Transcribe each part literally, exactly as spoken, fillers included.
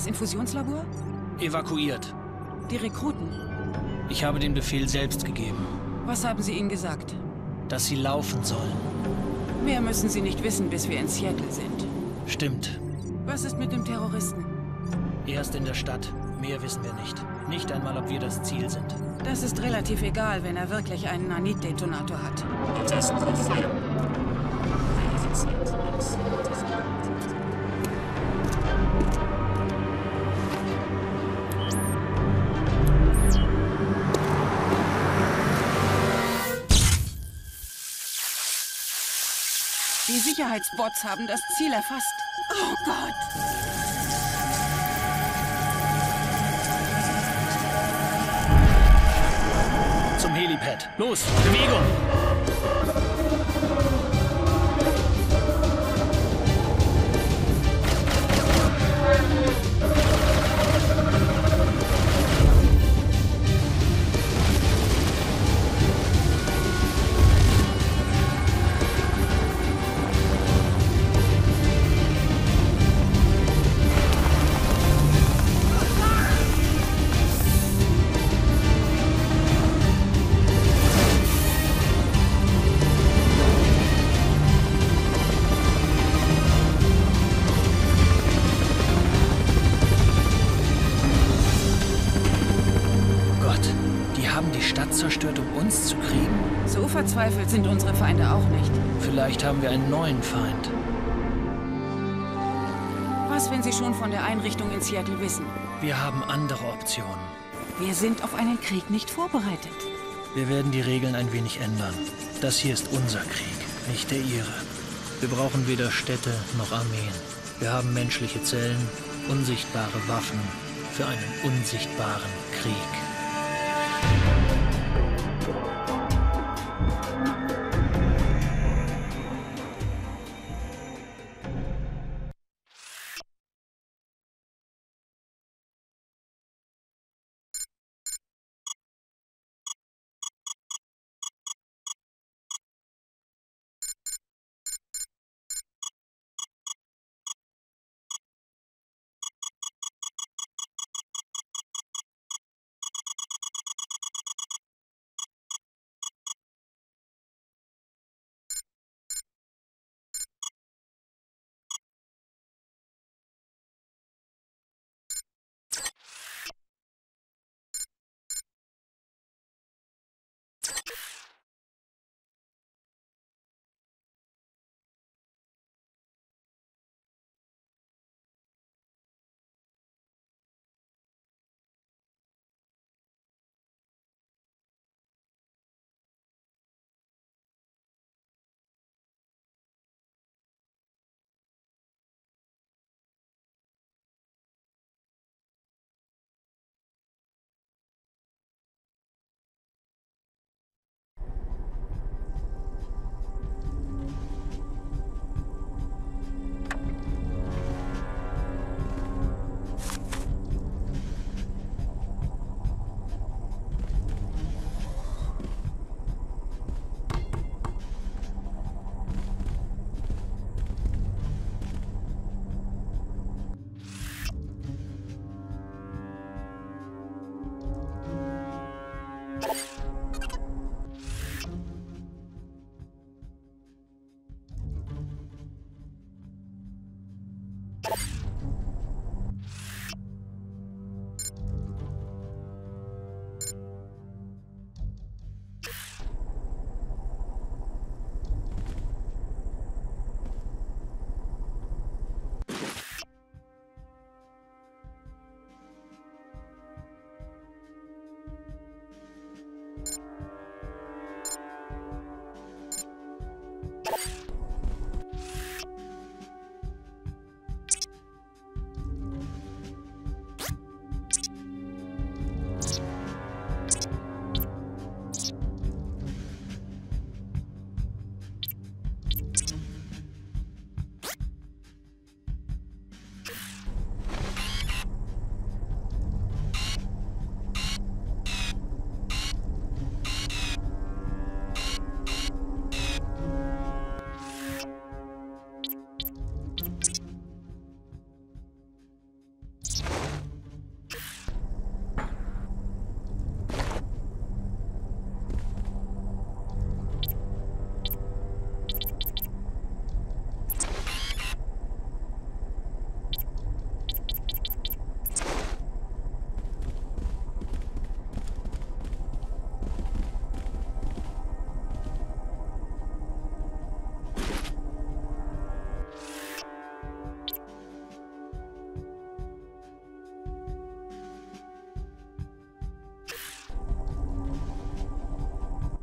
das Infusionslabor? Evakuiert. Die Rekruten? Ich habe den Befehl selbst gegeben. Was haben Sie ihnen gesagt? Dass sie laufen sollen. Mehr müssen Sie nicht wissen, bis wir in Seattle sind. Stimmt. Was ist mit dem Terroristen? Er ist in der Stadt. Mehr wissen wir nicht. Nicht einmal, ob wir das Ziel sind. Das ist relativ egal, wenn er wirklich einen Nanit-Detonator hat. Die Sicherheitsbots haben das Ziel erfasst. Oh Gott! Zum Helipad. Los, Bewegung! Zerstört, um uns zu kriegen? So verzweifelt sind unsere Feinde auch nicht. Vielleicht haben wir einen neuen Feind. Was, wenn Sie schon von der Einrichtung in Seattle wissen? Wir haben andere Optionen. Wir sind auf einen Krieg nicht vorbereitet. Wir werden die Regeln ein wenig ändern. Das hier ist unser Krieg, nicht der Ihre. Wir brauchen weder Städte noch Armeen. Wir haben menschliche Zellen, unsichtbare Waffen für einen unsichtbaren Krieg.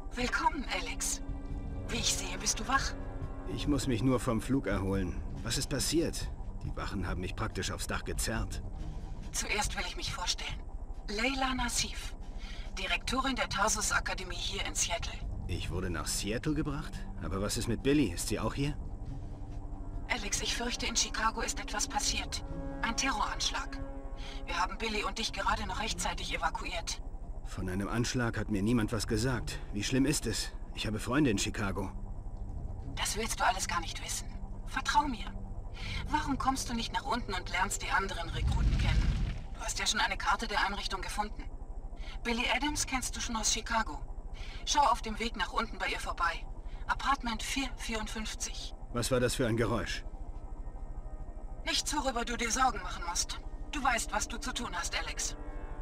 Willkommen, Alex. Wie ich sehe, bist du wach. Ich muss mich nur vom Flug erholen. Was ist passiert? Die Wachen haben mich praktisch aufs Dach gezerrt. Zuerst will ich mich vorstellen. Layla Nassif, Direktorin der Tarsus-Akademie hier in Seattle. Ich wurde nach Seattle gebracht? Aber was ist mit Billy? Ist sie auch hier? Alex, ich fürchte, in Chicago ist etwas passiert. Ein Terroranschlag. Wir haben Billy und dich gerade noch rechtzeitig evakuiert. Von einem Anschlag hat mir niemand was gesagt. Wie schlimm ist es? Ich habe Freunde in Chicago. Das willst du alles gar nicht wissen. Vertrau mir. Warum kommst du nicht nach unten und lernst die anderen Rekruten kennen? Du hast ja schon eine Karte der Einrichtung gefunden. Billy Adams kennst du schon aus Chicago. Schau auf dem Weg nach unten bei ihr vorbei. Apartment vier vierundfünfzig. Was war das für ein Geräusch? Nichts, worüber du dir Sorgen machen musst. Du weißt, was du zu tun hast, Alex.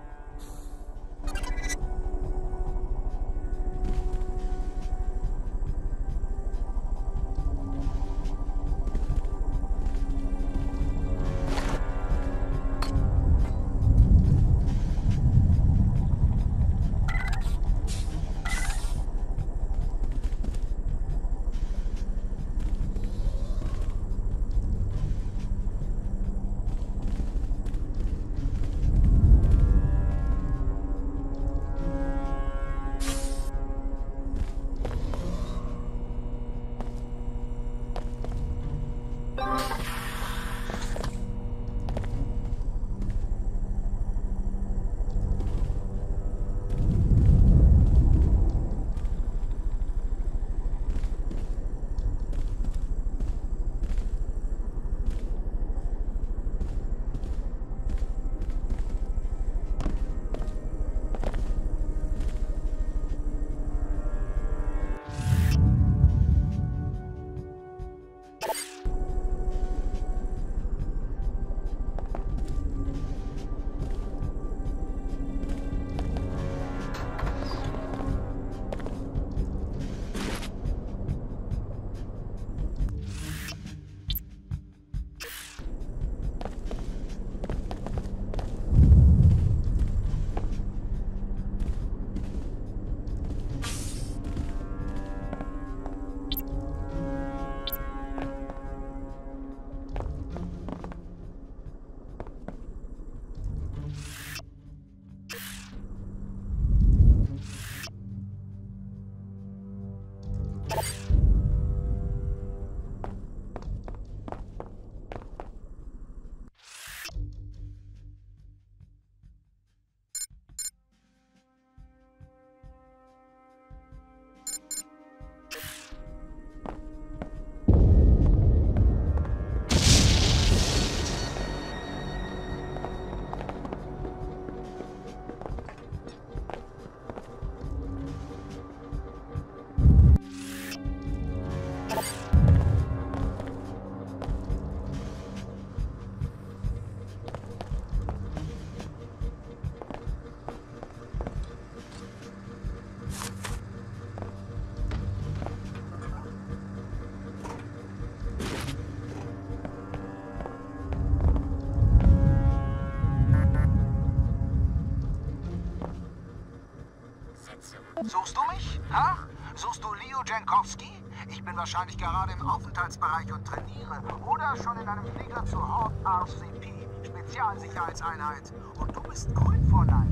Suchst du mich? Ha? Suchst du Leo Jankowski? Ich bin wahrscheinlich gerade im Aufenthaltsbereich und trainiere. Oder schon in einem Flieger zur Horde R C P, Spezialsicherheitseinheit. Und du bist grün vor Neid.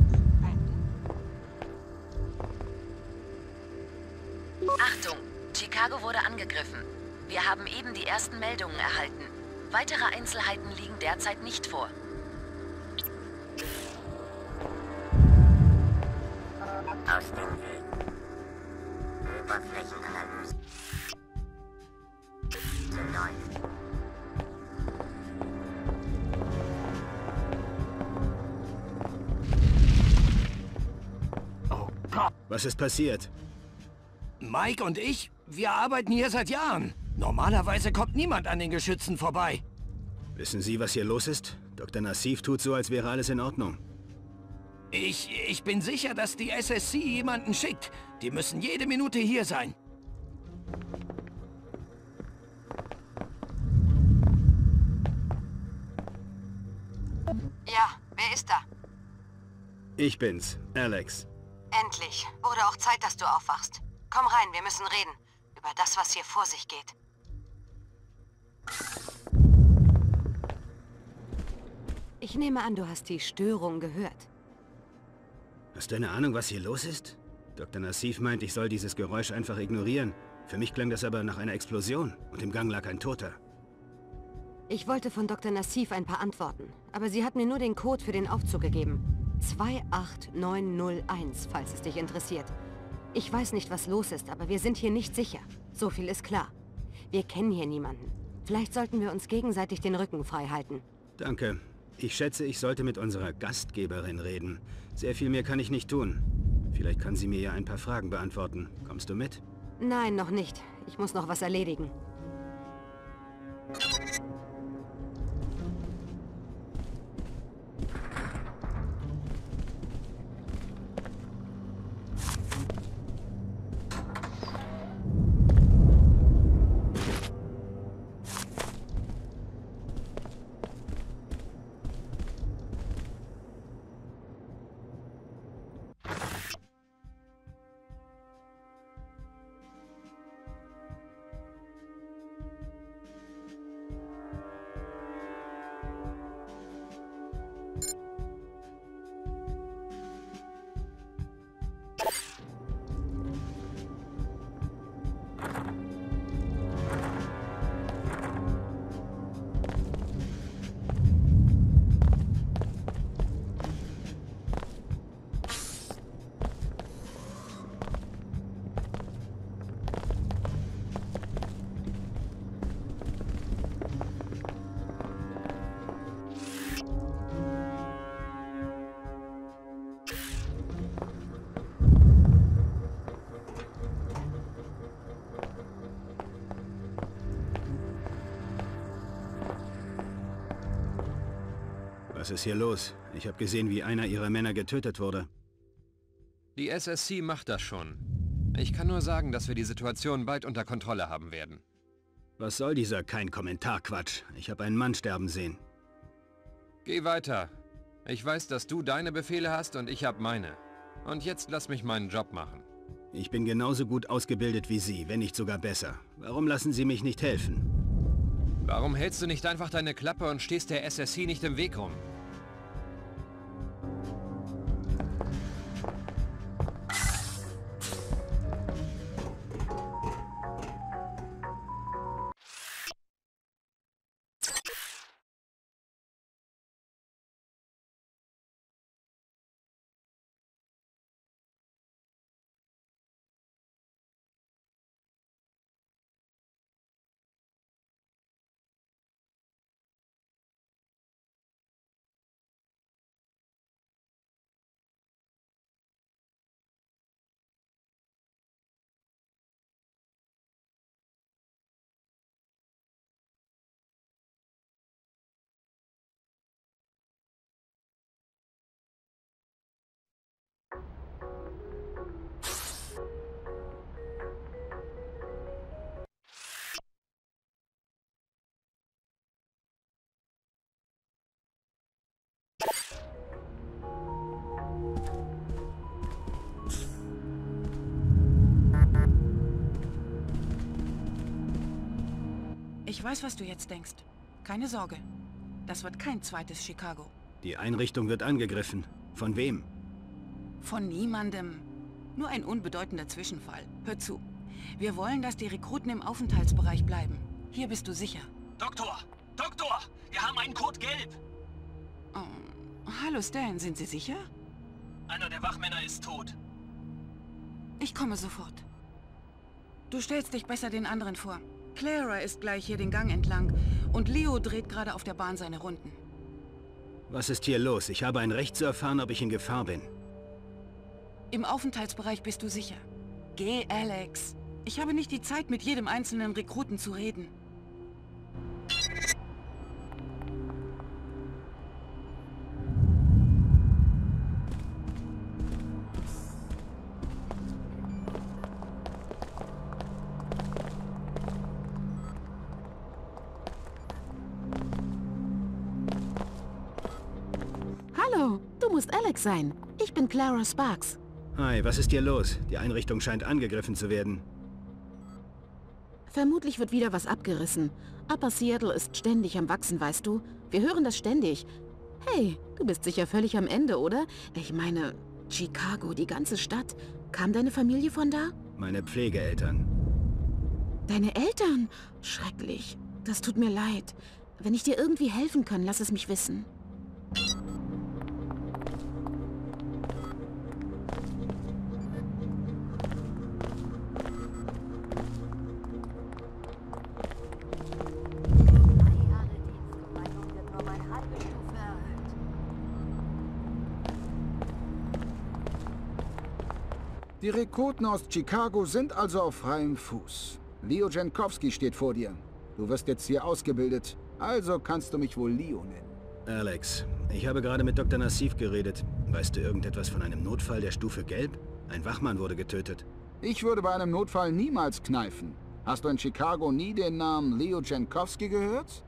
Achtung! Chicago wurde angegriffen. Wir haben eben die ersten Meldungen erhalten. Weitere Einzelheiten liegen derzeit nicht vor. Aus dem Weg. Oberflächenanalyse. Läuft. Oh Gott. Was ist passiert? Mike und ich, wir arbeiten hier seit Jahren. Normalerweise kommt niemand an den Geschützen vorbei. Wissen Sie, was hier los ist? Doktor Nassif tut so, als wäre alles in Ordnung. Ich, ich bin sicher, dass die S S C jemanden schickt. Die müssen jede Minute hier sein. Ja, wer ist da? Ich bin's, Alex. Endlich. Wurde auch Zeit, dass du aufwachst. Komm rein, wir müssen reden. Über das, was hier vor sich geht. Ich nehme an, du hast die Störung gehört. Hast du eine Ahnung, was hier los ist? Doktor Nassif meint, ich soll dieses Geräusch einfach ignorieren. Für mich klang das aber nach einer Explosion und im Gang lag ein Toter. Ich wollte von Doktor Nassif ein paar Antworten, aber sie hat mir nur den Code für den Aufzug gegeben. zwei acht neun null eins, falls es dich interessiert. Ich weiß nicht, was los ist, aber wir sind hier nicht sicher. So viel ist klar. Wir kennen hier niemanden. Vielleicht sollten wir uns gegenseitig den Rücken frei halten. Danke. Ich schätze, ich sollte mit unserer Gastgeberin reden. Sehr viel mehr kann ich nicht tun. Vielleicht kann sie mir ja ein paar Fragen beantworten. Kommst du mit? Nein, noch nicht. Ich muss noch was erledigen. Was ist hier los? Ich habe gesehen, wie einer ihrer Männer getötet wurde. Die S S C macht das schon. Ich kann nur sagen, dass wir die Situation bald unter Kontrolle haben werden. Was soll dieser Kein-Kommentar-Quatsch? Ich habe einen Mann sterben sehen. Geh weiter. Ich weiß, dass du deine Befehle hast und ich habe meine. Und jetzt lass mich meinen Job machen. Ich bin genauso gut ausgebildet wie Sie, wenn nicht sogar besser. Warum lassen Sie mich nicht helfen? Warum hältst du nicht einfach deine Klappe und stehst der S S C nicht im Weg rum? Ich weiß, was du jetzt denkst. Keine Sorge. Das wird kein zweites Chicago. Die Einrichtung wird angegriffen. Von wem? Von niemandem. Nur ein unbedeutender Zwischenfall. Hör zu. Wir wollen, dass die Rekruten im Aufenthaltsbereich bleiben. Hier bist du sicher. Doktor! Doktor! Wir haben einen Code gelb! Oh, hallo Stan, sind Sie sicher? Einer der Wachmänner ist tot. Ich komme sofort. Du stellst dich besser den anderen vor. Clara ist gleich hier den Gang entlang und Leo dreht gerade auf der Bahn seine Runden. Was ist hier los? Ich habe ein Recht zu erfahren, ob ich in Gefahr bin. Im Aufenthaltsbereich bist du sicher. Geh, Alex. Ich habe nicht die Zeit, mit jedem einzelnen Rekruten zu reden. Hallo, du musst Alex sein. Ich bin Clara Sparks. Hi, was ist hier los? Die Einrichtung scheint angegriffen zu werden. Vermutlich wird wieder was abgerissen. Upper Seattle ist ständig am Wachsen, weißt du? Wir hören das ständig. Hey, du bist sicher völlig am Ende, oder? Ich meine, Chicago, die ganze Stadt. Kam deine Familie von da? Meine Pflegeeltern. Deine Eltern? Schrecklich. Das tut mir leid. Wenn ich dir irgendwie helfen kann, lass es mich wissen. Die Rekruten aus Chicago sind also auf freiem Fuß. Leo Jankowski steht vor dir. Du wirst jetzt hier ausgebildet, also kannst du mich wohl Leo nennen. Alex, ich habe gerade mit Doktor Nassif geredet. Weißt du irgendetwas von einem Notfall der Stufe Gelb? Ein Wachmann wurde getötet. Ich würde bei einem Notfall niemals kneifen. Hast du in Chicago nie den Namen Leo Jankowski gehört?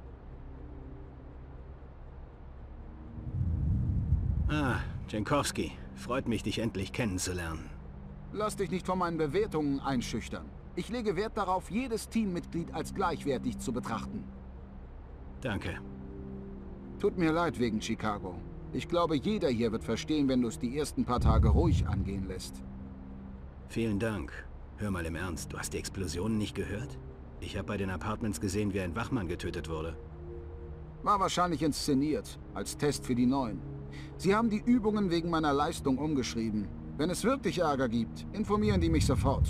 Ah, Jankowski. Freut mich, dich endlich kennenzulernen. Lass dich nicht von meinen Bewertungen einschüchtern. Ich lege Wert darauf, jedes Teammitglied als gleichwertig zu betrachten. Danke. Tut mir leid wegen Chicago. Ich glaube, jeder hier wird verstehen, wenn du es die ersten paar Tage ruhig angehen lässt. Vielen Dank. Hör mal im Ernst, du hast die Explosionen nicht gehört? Ich habe bei den Apartments gesehen, wie ein Wachmann getötet wurde. War wahrscheinlich inszeniert, als Test für die Neuen. Sie haben die Übungen wegen meiner Leistung umgeschrieben. Wenn es wirklich Ärger gibt, informieren die mich sofort.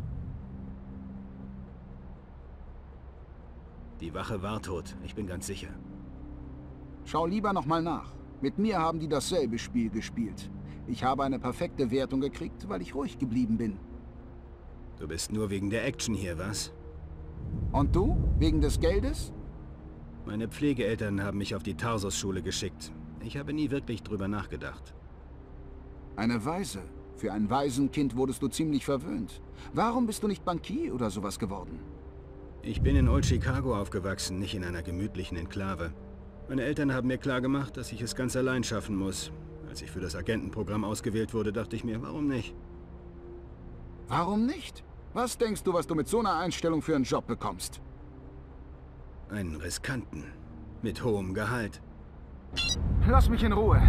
Die Wache war tot, ich bin ganz sicher. Schau lieber nochmal nach. Mit mir haben die dasselbe Spiel gespielt. Ich habe eine perfekte Wertung gekriegt, weil ich ruhig geblieben bin. Du bist nur wegen der Action hier, was? Und du? Wegen des Geldes? Meine Pflegeeltern haben mich auf die Tarsus-Schule geschickt. Ich habe nie wirklich drüber nachgedacht. Eine Waise. Für ein Waisenkind wurdest du ziemlich verwöhnt. Warum bist du nicht Bankier oder sowas geworden? Ich bin in Old Chicago aufgewachsen, nicht in einer gemütlichen Enklave. Meine Eltern haben mir klargemacht, dass ich es ganz allein schaffen muss. Als ich für das Agentenprogramm ausgewählt wurde, dachte ich mir, warum nicht? Warum nicht? Was denkst du, was du mit so einer Einstellung für einen Job bekommst? Einen riskanten. Mit hohem Gehalt. Lass mich in Ruhe.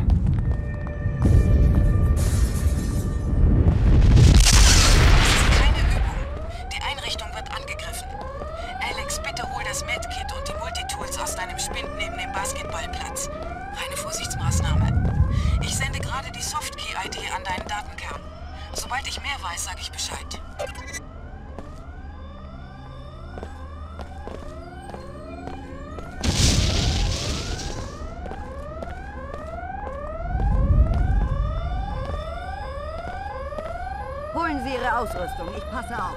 Keine Übung. Die Einrichtung wird angegriffen. Alex, bitte hol das Medkit und die Multitools aus deinem Spind neben dem Basketballplatz. Reine Vorsichtsmaßnahme. Ich sende gerade die Softkey-I D an deinen Datenkern. Sobald ich mehr weiß, sage ich Bescheid. Holen Sie Ihre Ausrüstung, ich passe auf.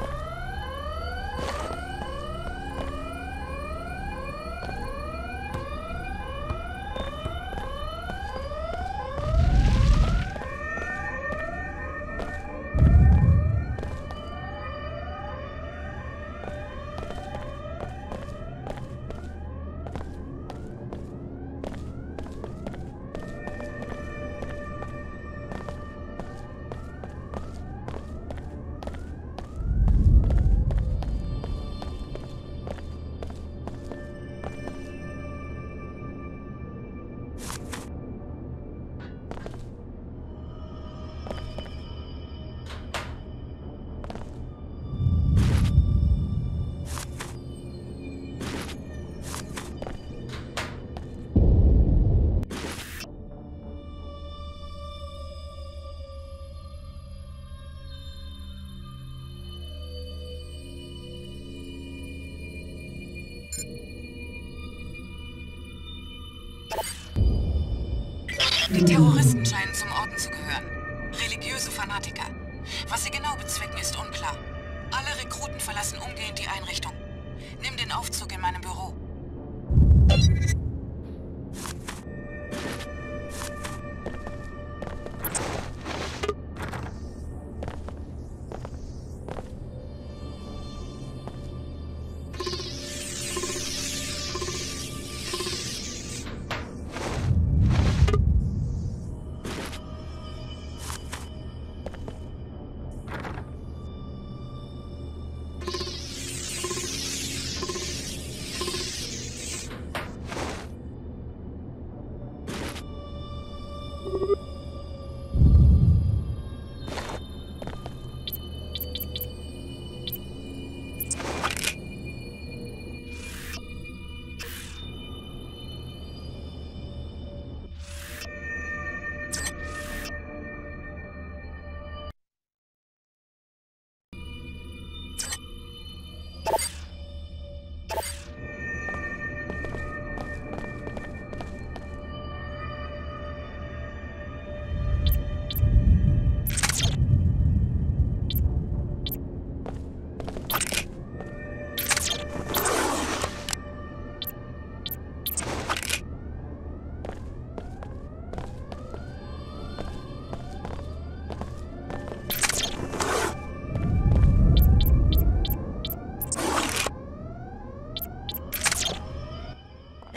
Die Terroristen scheinen zum Orden zu gehören. Religiöse Fanatiker. Was sie genau bezwecken, ist unklar. Alle Rekruten verlassen umgehend die Einrichtung. Nimm den Aufzug in meinem Büro.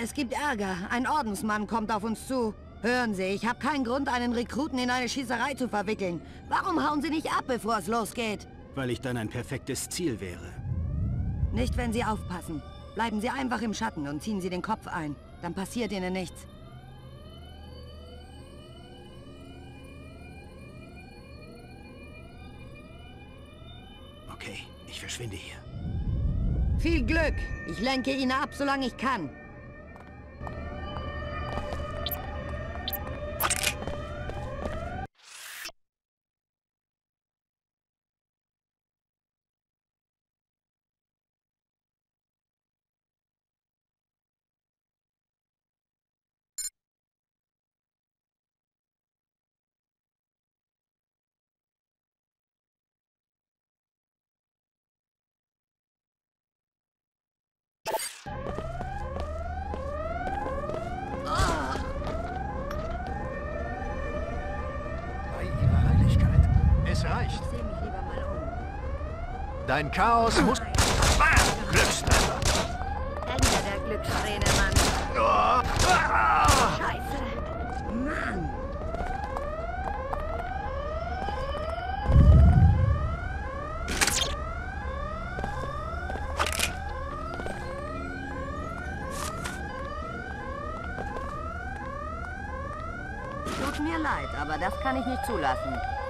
Es gibt Ärger. Ein Ordensmann kommt auf uns zu. Hören Sie, ich habe keinen Grund, einen Rekruten in eine Schießerei zu verwickeln. Warum hauen Sie nicht ab, bevor es losgeht? Weil ich dann ein perfektes Ziel wäre. Nicht, wenn Sie aufpassen. Bleiben Sie einfach im Schatten und ziehen Sie den Kopf ein. Dann passiert Ihnen nichts. Okay, ich verschwinde hier. Viel Glück! Ich lenke ihn ab, solange ich kann. Es reicht. Dein Chaos muss... Ah, Glückstreffer. Ende der Glückssträhne, Mann. Oh. Ah. Scheiße. Mann. Tut mir leid, aber das kann ich nicht zulassen.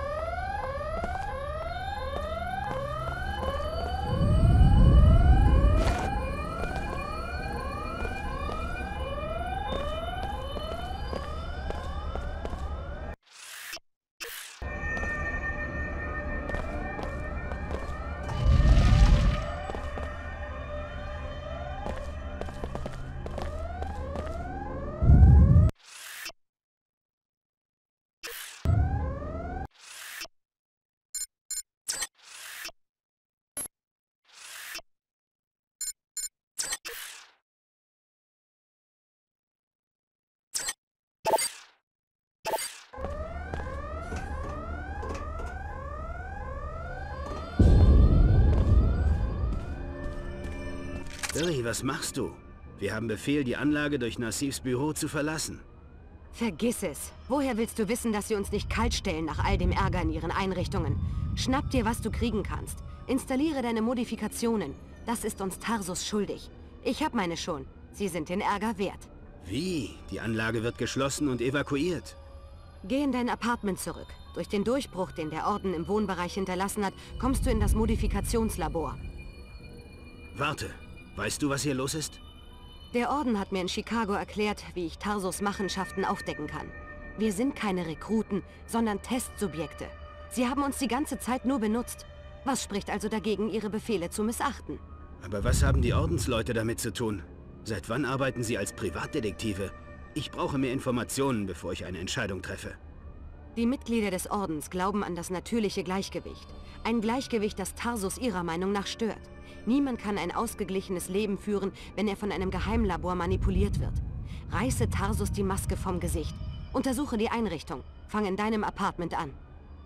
Billy, was machst du? Wir haben Befehl, die Anlage durch Nassifs Büro zu verlassen. Vergiss es. Woher willst du wissen, dass sie uns nicht kaltstellen nach all dem Ärger in ihren Einrichtungen? Schnapp dir, was du kriegen kannst. Installiere deine Modifikationen. Das ist uns Tarsus schuldig. Ich hab meine schon. Sie sind den Ärger wert. Wie? Die Anlage wird geschlossen und evakuiert. Geh in dein Apartment zurück. Durch den Durchbruch, den der Orden im Wohnbereich hinterlassen hat, kommst du in das Modifikationslabor. Warte. Weißt du, was hier los ist? Der Orden hat mir in Chicago erklärt, wie ich Tarsus Machenschaften aufdecken kann. Wir sind keine Rekruten, sondern Testsubjekte. Sie haben uns die ganze Zeit nur benutzt. Was spricht also dagegen, ihre Befehle zu missachten? Aber was haben die Ordensleute damit zu tun? Seit wann arbeiten sie als Privatdetektive? Ich brauche mehr Informationen, bevor ich eine Entscheidung treffe. Die Mitglieder des Ordens glauben an das natürliche Gleichgewicht. Ein Gleichgewicht, das Tarsus ihrer Meinung nach stört. Niemand kann ein ausgeglichenes Leben führen, wenn er von einem Geheimlabor manipuliert wird. Reiße Tarsus die Maske vom Gesicht. Untersuche die Einrichtung. Fang in deinem Apartment an.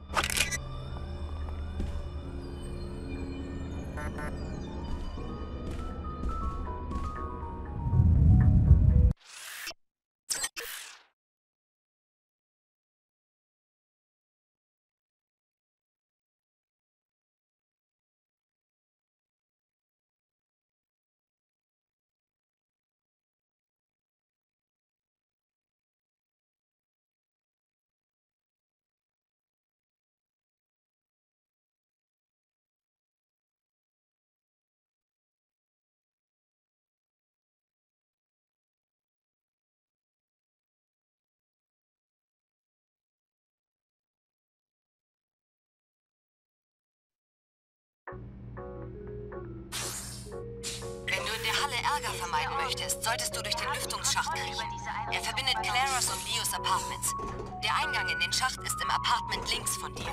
Wenn du in der Halle Ärger vermeiden möchtest, solltest du durch den Lüftungsschacht kriechen. Er verbindet Claras und Leos Apartments. Der Eingang in den Schacht ist im Apartment links von dir.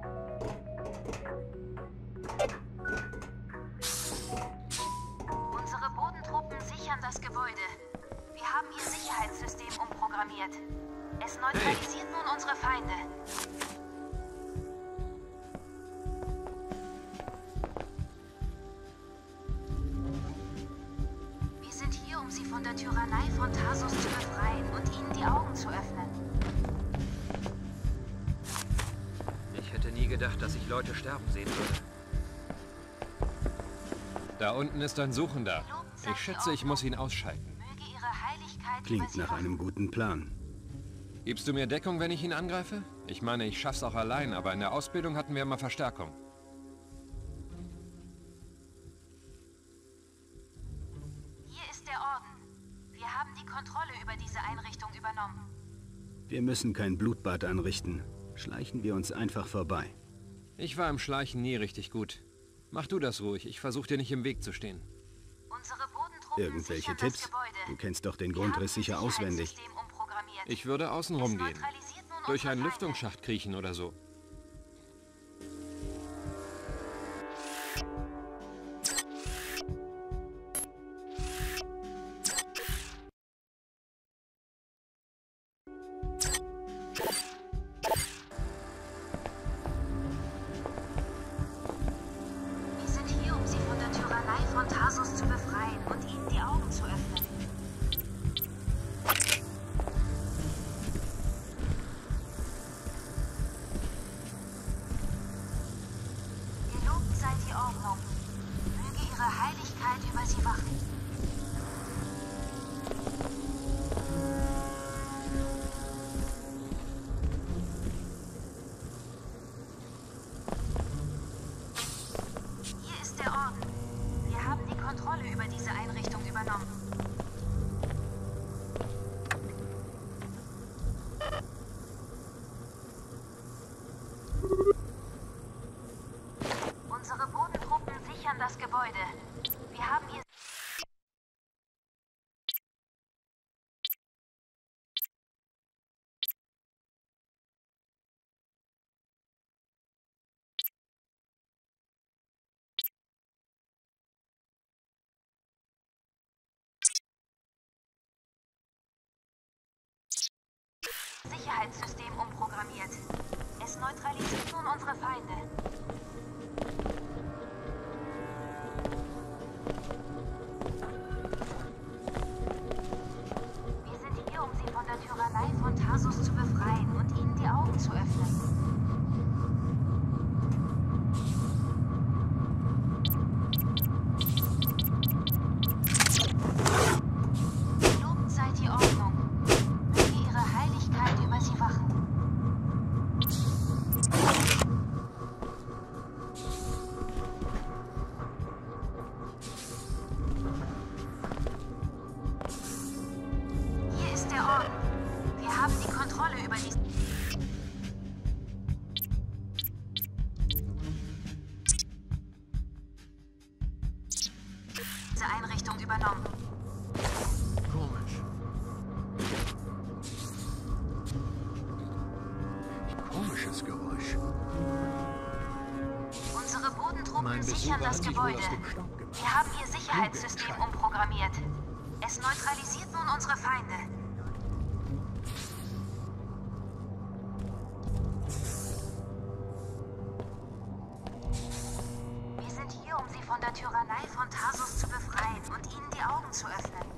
Unsere Bodentruppen sichern das Gebäude. Wir haben ihr Sicherheitssystem umprogrammiert. Es neutralisiert nun unsere Feinde. Wir sind hier, um sie vor von der Tyrannei von Tarsus zu befreien und ihnen die Augen zu öffnen. Ich hätte nie gedacht, dass ich Leute sterben sehen würde. Da unten ist ein Suchender. Ich schätze, ich muss ihn ausschalten. Klingt nach einem guten Plan. Gibst du mir Deckung, wenn ich ihn angreife? Ich meine, ich schaff's auch allein, aber in der Ausbildung hatten wir immer Verstärkung. Hier ist der Orden. Wir haben die Kontrolle über diese Einrichtung übernommen. Wir müssen kein Blutbad anrichten. Schleichen wir uns einfach vorbei. Ich war im Schleichen nie richtig gut. Mach du das ruhig, ich versuche dir nicht im Weg zu stehen. Unsere Bodentruppen Irgendwelche Tipps? Du kennst doch den Grundriss sicher auswendig. Ich würde außenrum gehen. Durch einen Lüftungsschacht kriechen oder so. Wir sind hier, um sie von der Tyrannei von Tarsus zu befreien und ihnen die Augen zu öffnen. Gelobt sei die Ordnung. Möge ihre Heiligkeit über sie wachen. Hier ist der Orden. Wir haben die Kontrolle über diese Einrichtung übernommen. Unsere Bodentruppen sichern das Gebäude. Wir haben hier... Sicherheitssystem umprogrammiert. Es neutralisiert nun unsere Feinde. Wir sind hier, um sie von der Tyrannei von Tarsus zu befreien und ihnen die Augen zu öffnen. Gelobt sei die Ordnung. Möge ihre Heiligkeit über sie wachen. Hier ist der Orden. Wir haben die Kontrolle über die... diese Einrichtung übernommen. Komisch. Komisches Geräusch. Unsere Bodentruppen Mein Besucher sichern das hat sich wohl Gebäude. aus dem Staub gemacht. Wir haben ihr Sicherheitssystem umprogrammiert. Es neutralisiert nun unsere Feinde. Wir sind hier, um sie von der Tyrannei von Tarsus zu befreien und ihnen die Augen zu öffnen.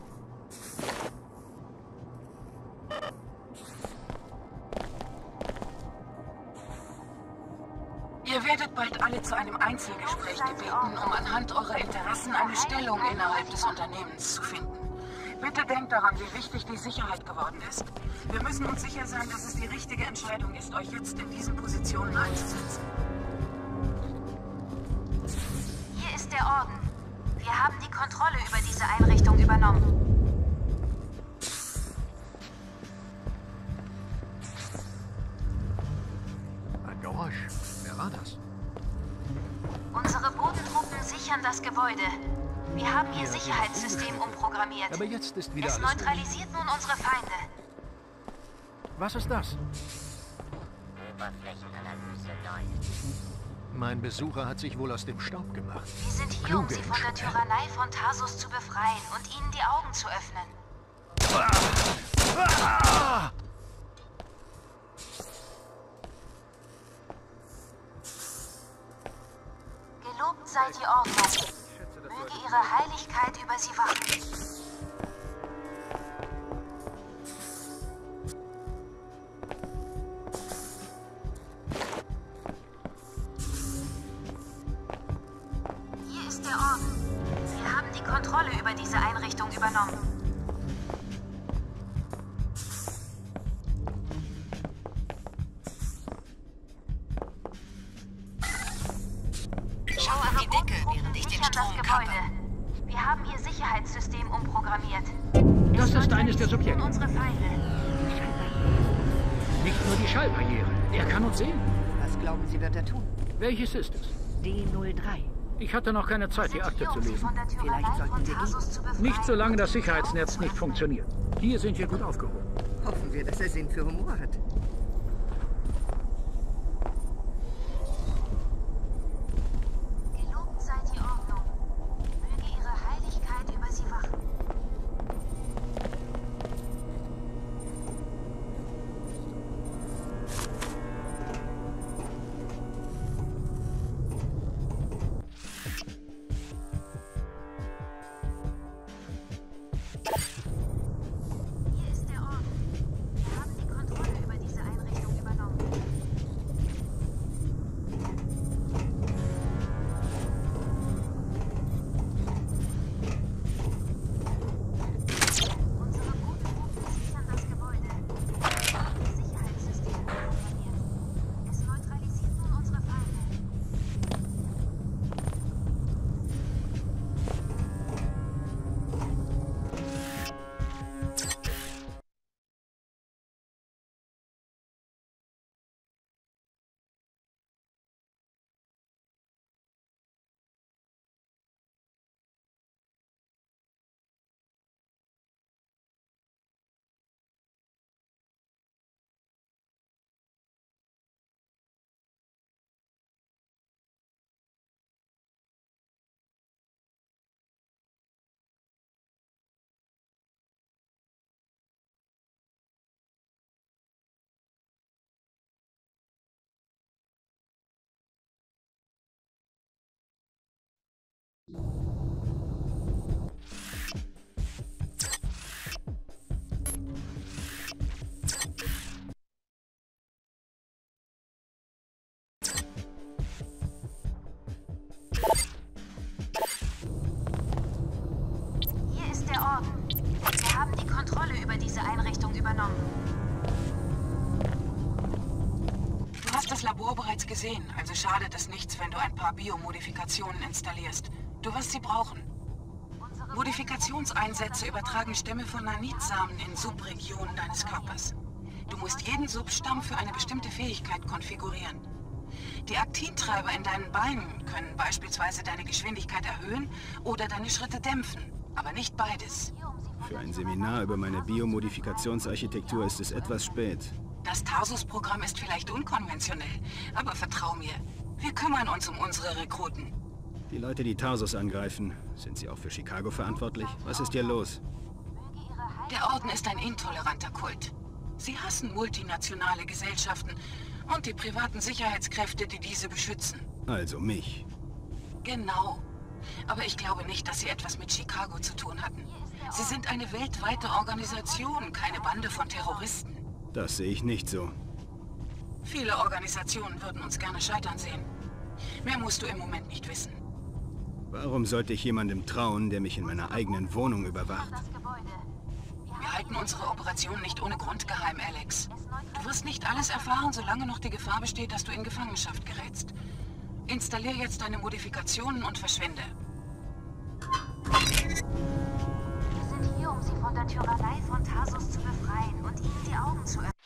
Ihr werdet bald alle zu einem Einzelgespräch gebeten, um anhand eurer Interessen eine Stellung innerhalb des Unternehmens zu finden. Bitte denkt daran, wie wichtig die Sicherheit geworden ist. Wir müssen uns sicher sein, dass es die richtige Entscheidung ist, euch jetzt in diesen Positionen einzusetzen. Hier ist der Orden. Wir haben die Kontrolle über diese Einrichtung übernommen. Ein Geräusch. Wer war das? Unsere Bodentruppen sichern das Gebäude. Wir haben ihr Sicherheitssystem umprogrammiert. Aber jetzt ist wieder Es alles neutralisiert nun unsere Feinde. Was ist das? Oberflächenanalyse läuft. Mein Besucher hat sich wohl aus dem Staub gemacht. Wir sind hier, um Kluge sie von der Entscheidung. Tyrannei von Tarsus zu befreien und ihnen die Augen zu öffnen. Ah! Gelobt sei die Ordnung. Möge ihre Heiligkeit über sie wachen. Kontrolle über diese Einrichtung übernommen. Schau an die Decke, während ich den Strom kappe. Wir haben ihr Sicherheitssystem umprogrammiert. Das ist eines der Subjekte. Unsere Feinde. Nicht nur die Schallbarriere. Er kann uns sehen. Was glauben Sie, wird er tun? Welches ist es? D null drei. Ich hatte noch keine Zeit, die Akte zu lesen. Vielleicht sollten wir gehen. Nicht solange das Sicherheitsnetz nicht funktioniert. Hier sind wir gut aufgehoben. Hoffen wir, dass er Sinn für Humor hat. Gelobt sei die Ordnung. Möge ihre Heiligkeit über sie wachen. Hier ist der Ort. Wir haben die Kontrolle über diese Einrichtung übernommen. Unsere Bodenpunkte sichern das Gebäude. Wir haben das Sicherheitssystem programmiert. Es neutralisiert nun unsere Feinde. Hier ist der Orden. Wir haben die Kontrolle über diese Einrichtung übernommen. Du hast das Labor bereits gesehen, also schadet es nichts, wenn du ein paar Biomodifikationen installierst. Du wirst sie brauchen. Modifikationseinsätze übertragen Stämme von Nanitsamen in Subregionen deines Körpers. Du musst jeden Substamm für eine bestimmte Fähigkeit konfigurieren. Die Aktintreiber in deinen Beinen können beispielsweise deine Geschwindigkeit erhöhen oder deine Schritte dämpfen, aber nicht beides. Für ein Seminar über meine Biomodifikationsarchitektur ist es etwas spät. Das Tarsus-Programm ist vielleicht unkonventionell, aber vertrau mir, wir kümmern uns um unsere Rekruten. Die Leute, die Tarsus angreifen, sind sie auch für Chicago verantwortlich? Was ist hier los? Der Orden ist ein intoleranter Kult. Sie hassen multinationale Gesellschaften und die privaten Sicherheitskräfte, die diese beschützen. Also mich. Genau. Aber ich glaube nicht, dass sie etwas mit Chicago zu tun hatten. Sie sind eine weltweite Organisation, keine Bande von Terroristen. Das sehe ich nicht so. Viele Organisationen würden uns gerne scheitern sehen. Mehr musst du im Moment nicht wissen. Warum sollte ich jemandem trauen, der mich in meiner eigenen Wohnung überwacht? Wir halten unsere Operation nicht ohne Grund geheim, Alex. Du wirst nicht alles erfahren, solange noch die Gefahr besteht, dass du in Gefangenschaft gerätst. Installier jetzt deine Modifikationen und verschwinde. Wir sind hier, um sie von der Tyrannei von Tarsus zu befreien und ihnen die Augen zu öffnen.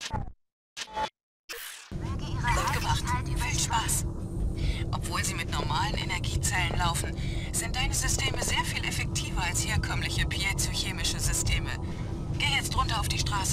Gut gemacht. Viel Spaß. Obwohl sie mit normalen Energiezellen laufen, sind deine Systeme sehr viel effektiver als herkömmliche piezochemische Systeme. Geh jetzt runter auf die Straße.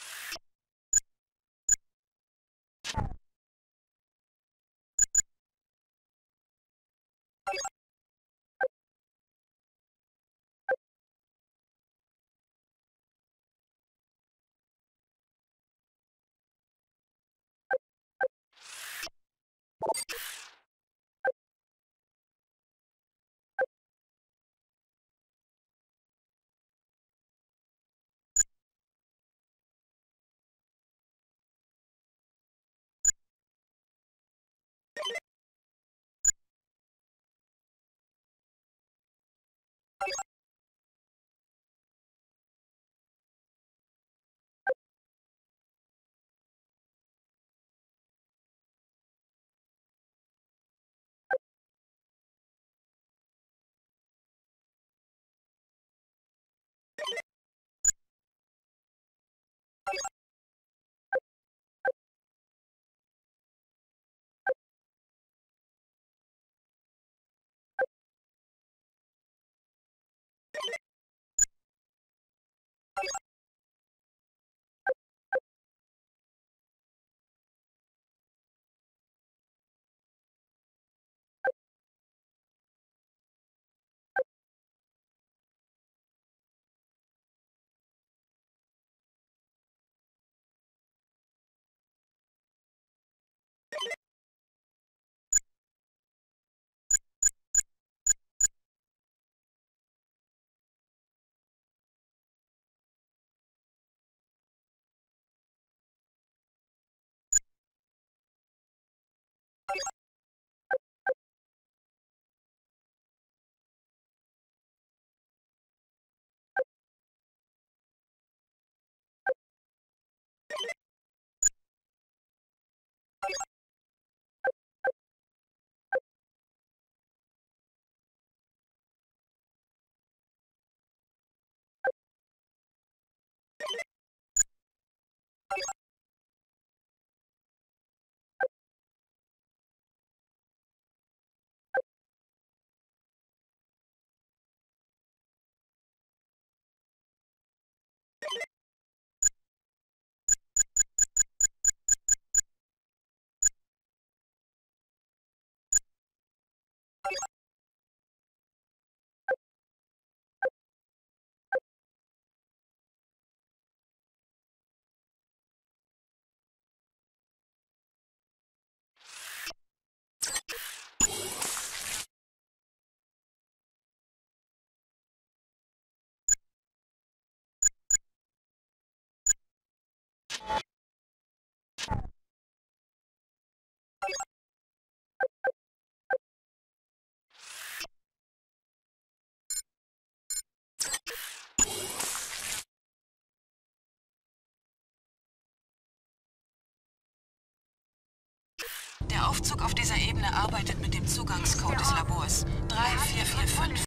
Der Aufzug auf dieser Ebene arbeitet mit dem Zugangscode des Labors. drei vier vier fünf.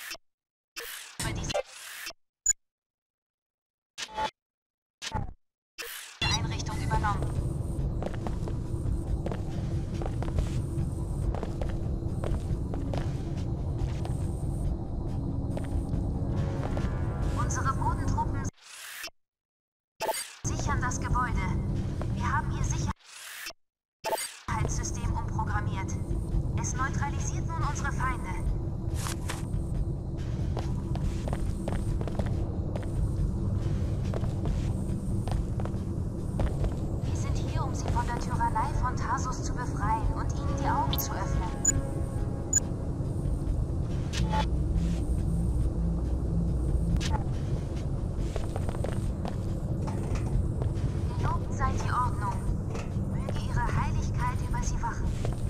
Einrichtung übernommen. Unsere Bodentruppen sichern das Gebäude. Wir haben ihr Sicherheitssystem umprogrammiert. Es neutralisiert nun unsere Feinde. Wir sind hier, um sie von der Tyrannei von Tarsus zu befreien und ihnen die Augen zu öffnen. Gelobt sei die Ordnung. Möge ihre Heiligkeit über sie wachen.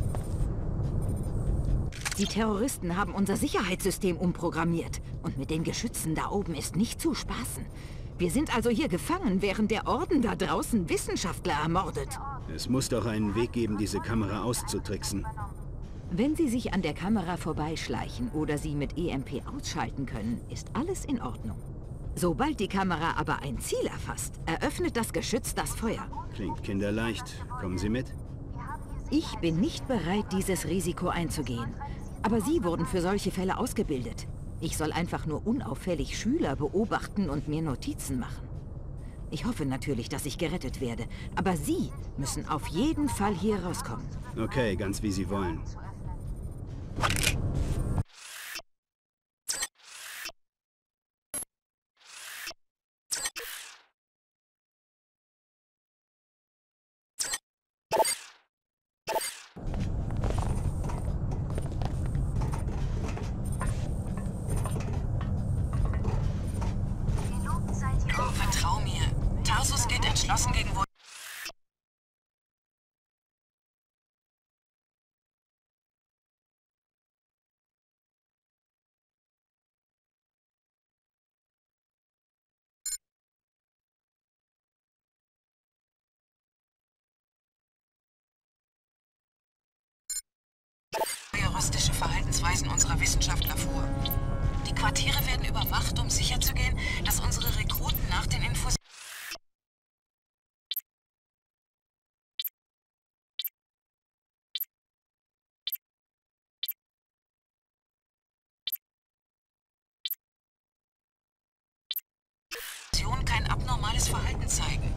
Die Terroristen haben unser Sicherheitssystem umprogrammiert. Und mit den Geschützen da oben ist nicht zu spaßen. Wir sind also hier gefangen, während der Orden da draußen Wissenschaftler ermordet. Es muss doch einen Weg geben, diese Kamera auszutricksen. Wenn Sie sich an der Kamera vorbeischleichen oder sie mit E M P ausschalten können, ist alles in Ordnung. Sobald die Kamera aber ein Ziel erfasst, eröffnet das Geschütz das Feuer. Klingt kinderleicht. Kommen Sie mit? Ich bin nicht bereit, dieses Risiko einzugehen. Aber Sie wurden für solche Fälle ausgebildet. Ich soll einfach nur unauffällig Schüler beobachten und mir Notizen machen. Ich hoffe natürlich, dass ich gerettet werde. Aber Sie müssen auf jeden Fall hier rauskommen. Okay, ganz wie Sie wollen. Vertrau mir. Tarsus geht entschlossen gegen Wohl. Terroristische Verhaltensweisen unserer Wissenschaftler vor. Die Quartiere werden überwacht, um sicherzugehen, dass unsere Rekruten nach den Infos... kein abnormales Verhalten zeigen.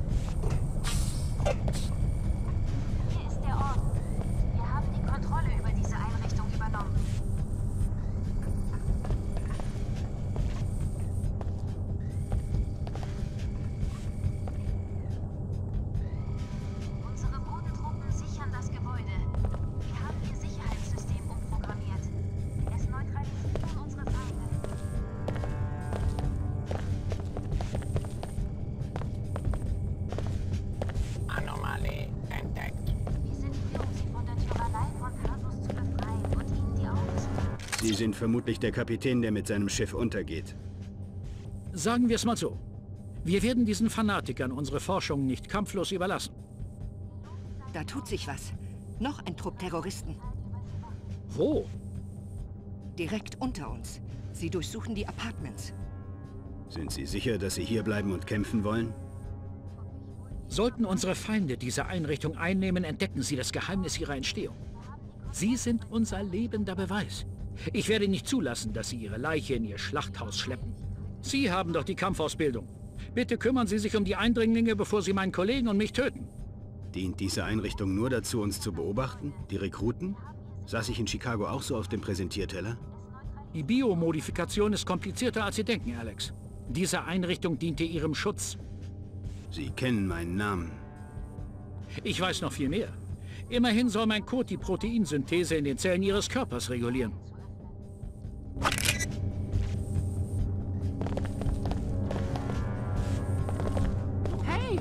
Hier ist der Ort. Wir haben die Kontrolle über diese Einrichtung übernommen. Unsere Bodentruppen sichern das Gebäude. Wir haben ihr Sicherheitssystem umprogrammiert. Es neutralisiert nun unsere Feinde. Anomalie entdeckt. Wir sind hier, um sie von der Tyrannei von Tarsus zu befreien und ihnen die Augen zu öffnen. Sie sind vermutlich der Kapitän, der mit seinem Schiff untergeht. Sagen wir es mal so. Wir werden diesen Fanatikern unsere Forschung nicht kampflos überlassen. Da tut sich was. Noch ein Trupp Terroristen. Wo? Direkt unter uns. Sie durchsuchen die Apartments. Sind Sie sicher, dass Sie hier bleiben und kämpfen wollen? Sollten unsere Feinde diese Einrichtung einnehmen, entdecken sie das Geheimnis ihrer Entstehung. Sie sind unser lebender Beweis. Ich werde nicht zulassen, dass Sie Ihre Leiche in Ihr Schlachthaus schleppen. Sie haben doch die Kampfausbildung. Bitte kümmern Sie sich um die Eindringlinge, bevor Sie meinen Kollegen und mich töten. Dient diese Einrichtung nur dazu, uns zu beobachten? Die Rekruten? Saß ich in Chicago auch so auf dem Präsentierteller? Die Biomodifikation ist komplizierter, als Sie denken, Alex. Diese Einrichtung diente Ihrem Schutz. Sie kennen meinen Namen. Ich weiß noch viel mehr. Immerhin soll mein Code die Proteinsynthese in den Zellen Ihres Körpers regulieren. Hey!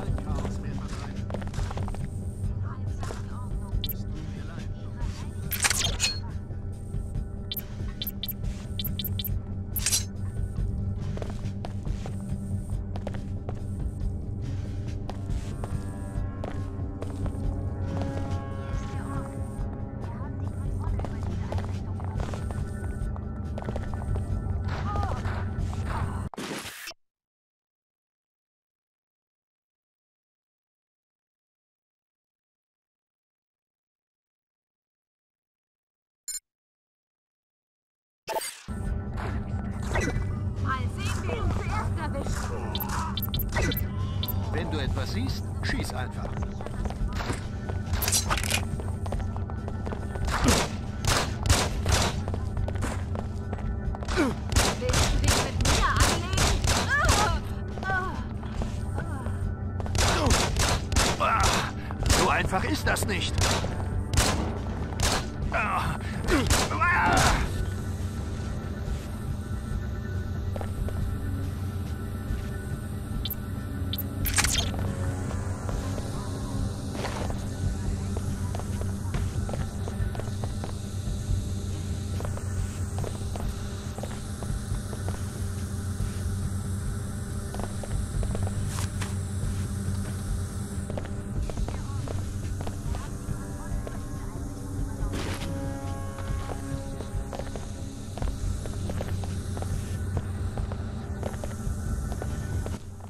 Mal sehen, wer uns zuerst erwischt. Wenn du etwas siehst, schieß einfach. Willst du dich mit mir anlegen? So einfach ist das nicht.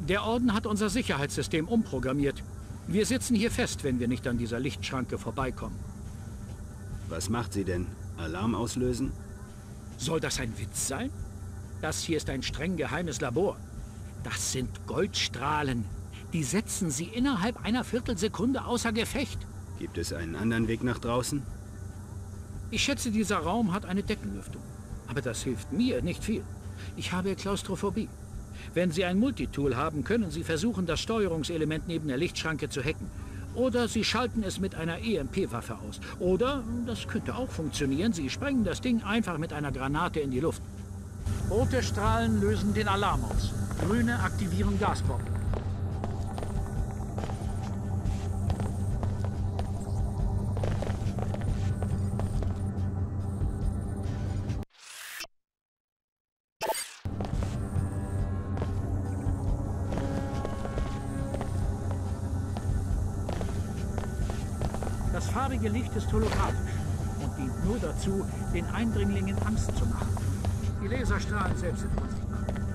Der Orden hat unser Sicherheitssystem umprogrammiert. Wir sitzen hier fest, wenn wir nicht an dieser Lichtschranke vorbeikommen. Was macht sie denn? Alarm auslösen? Soll das ein Witz sein? Das hier ist ein streng geheimes Labor. Das sind Goldstrahlen. Die setzen sie innerhalb einer Viertelsekunde außer Gefecht. Gibt es einen anderen Weg nach draußen? Ich schätze, dieser Raum hat eine Deckenlüftung. Aber das hilft mir nicht viel. Ich habe Klaustrophobie. Wenn Sie ein Multitool haben, können Sie versuchen, das Steuerungselement neben der Lichtschranke zu hacken. Oder Sie schalten es mit einer E M P-Waffe aus. Oder, das könnte auch funktionieren, Sie sprengen das Ding einfach mit einer Granate in die Luft. Rote Strahlen lösen den Alarm aus. Grüne aktivieren Gasbomben. Das farbige Licht ist holographisch und dient nur dazu, den Eindringlingen Angst zu machen. Die Laserstrahlen selbst sind unsichtbar.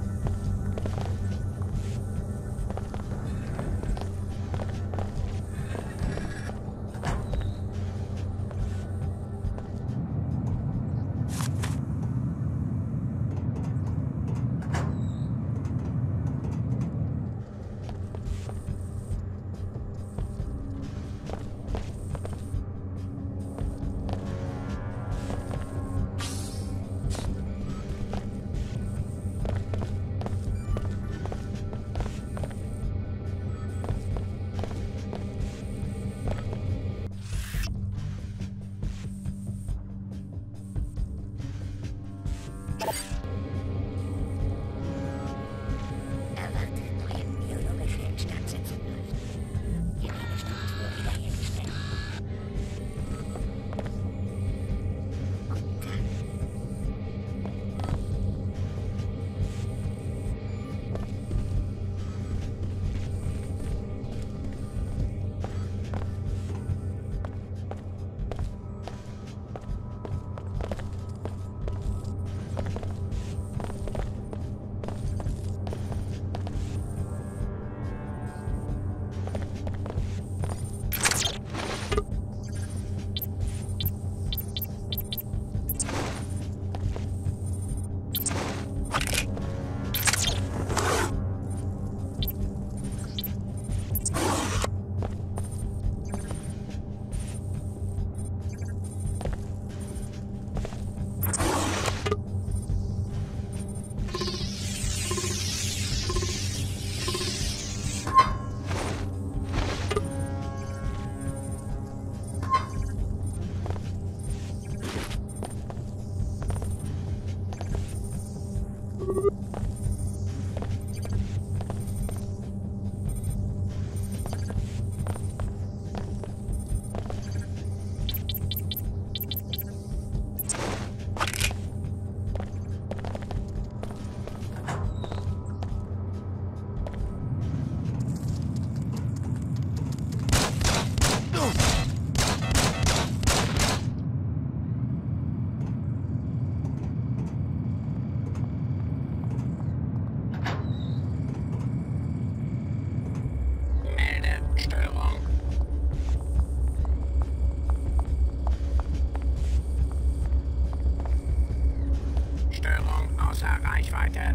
Reichweite.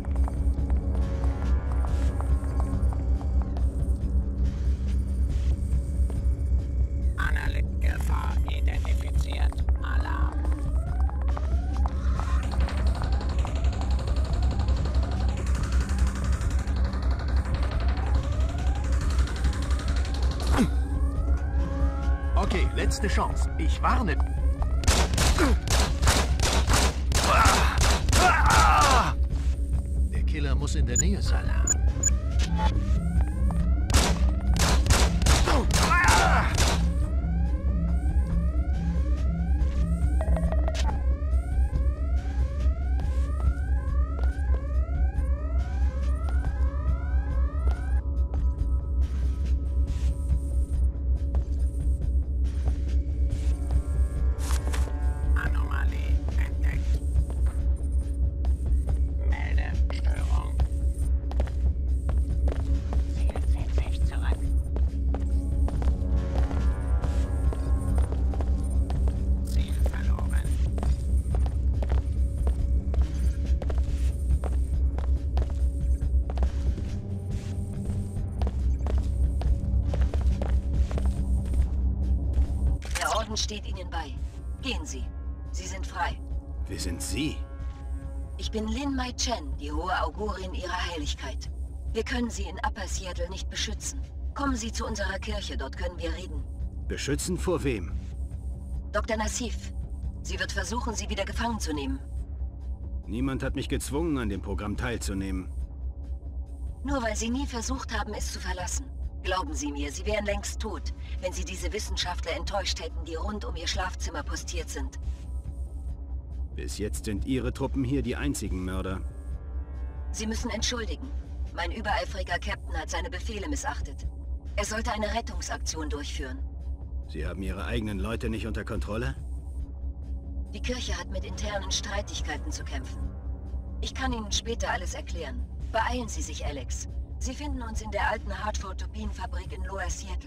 Analyse Gefahr identifiziert. Alarm. Okay, letzte Chance. Ich warne. Der Killer muss in der Nähe sein. Orden steht Ihnen bei. Gehen Sie. Sie sind frei. Wer sind Sie? Ich bin Lin Mai Chen, die hohe Augurin Ihrer Heiligkeit. Wir können Sie in Upper Seattle nicht beschützen. Kommen Sie zu unserer Kirche, dort können wir reden. Beschützen vor wem? Doktor Nassif. Sie wird versuchen, Sie wieder gefangen zu nehmen. Niemand hat mich gezwungen, an dem Programm teilzunehmen. Nur weil Sie nie versucht haben, es zu verlassen. Glauben Sie mir, Sie wären längst tot, wenn Sie diese Wissenschaftler enttäuscht hätten, die rund um Ihr Schlafzimmer postiert sind. Bis jetzt sind Ihre Truppen hier die einzigen Mörder. Sie müssen entschuldigen. Mein übereifriger Captain hat seine Befehle missachtet. Er sollte eine Rettungsaktion durchführen. Sie haben Ihre eigenen Leute nicht unter Kontrolle? Die Kirche hat mit internen Streitigkeiten zu kämpfen. Ich kann Ihnen später alles erklären. Beeilen Sie sich, Alex. Sie finden uns in der alten Hartford-Turbinenfabrik in Lower Seattle.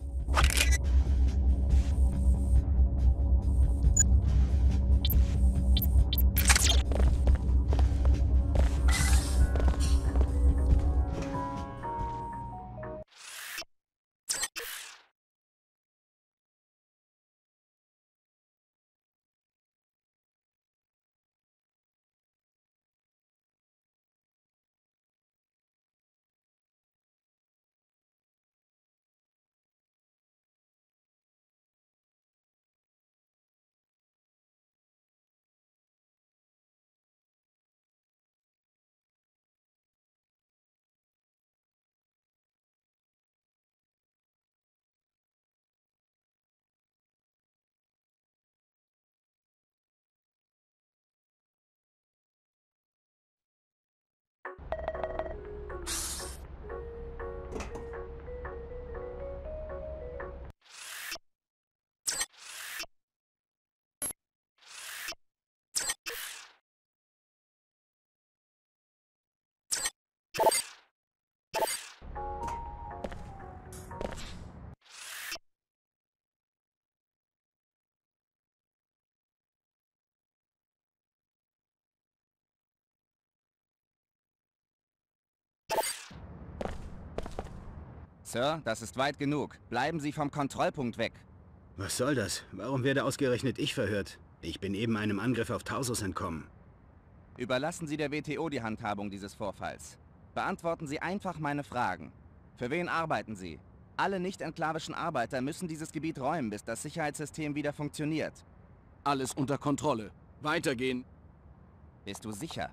Sir, das ist weit genug. Bleiben Sie vom Kontrollpunkt weg. Was soll das? Warum werde ausgerechnet ich verhört? Ich bin eben einem Angriff auf Tarsus entkommen. Überlassen Sie der W T O die Handhabung dieses Vorfalls. Beantworten Sie einfach meine Fragen. Für wen arbeiten Sie? Alle nicht-enklawischen Arbeiter müssen dieses Gebiet räumen, bis das Sicherheitssystem wieder funktioniert. Alles unter Kontrolle. Weitergehen. Bist du sicher?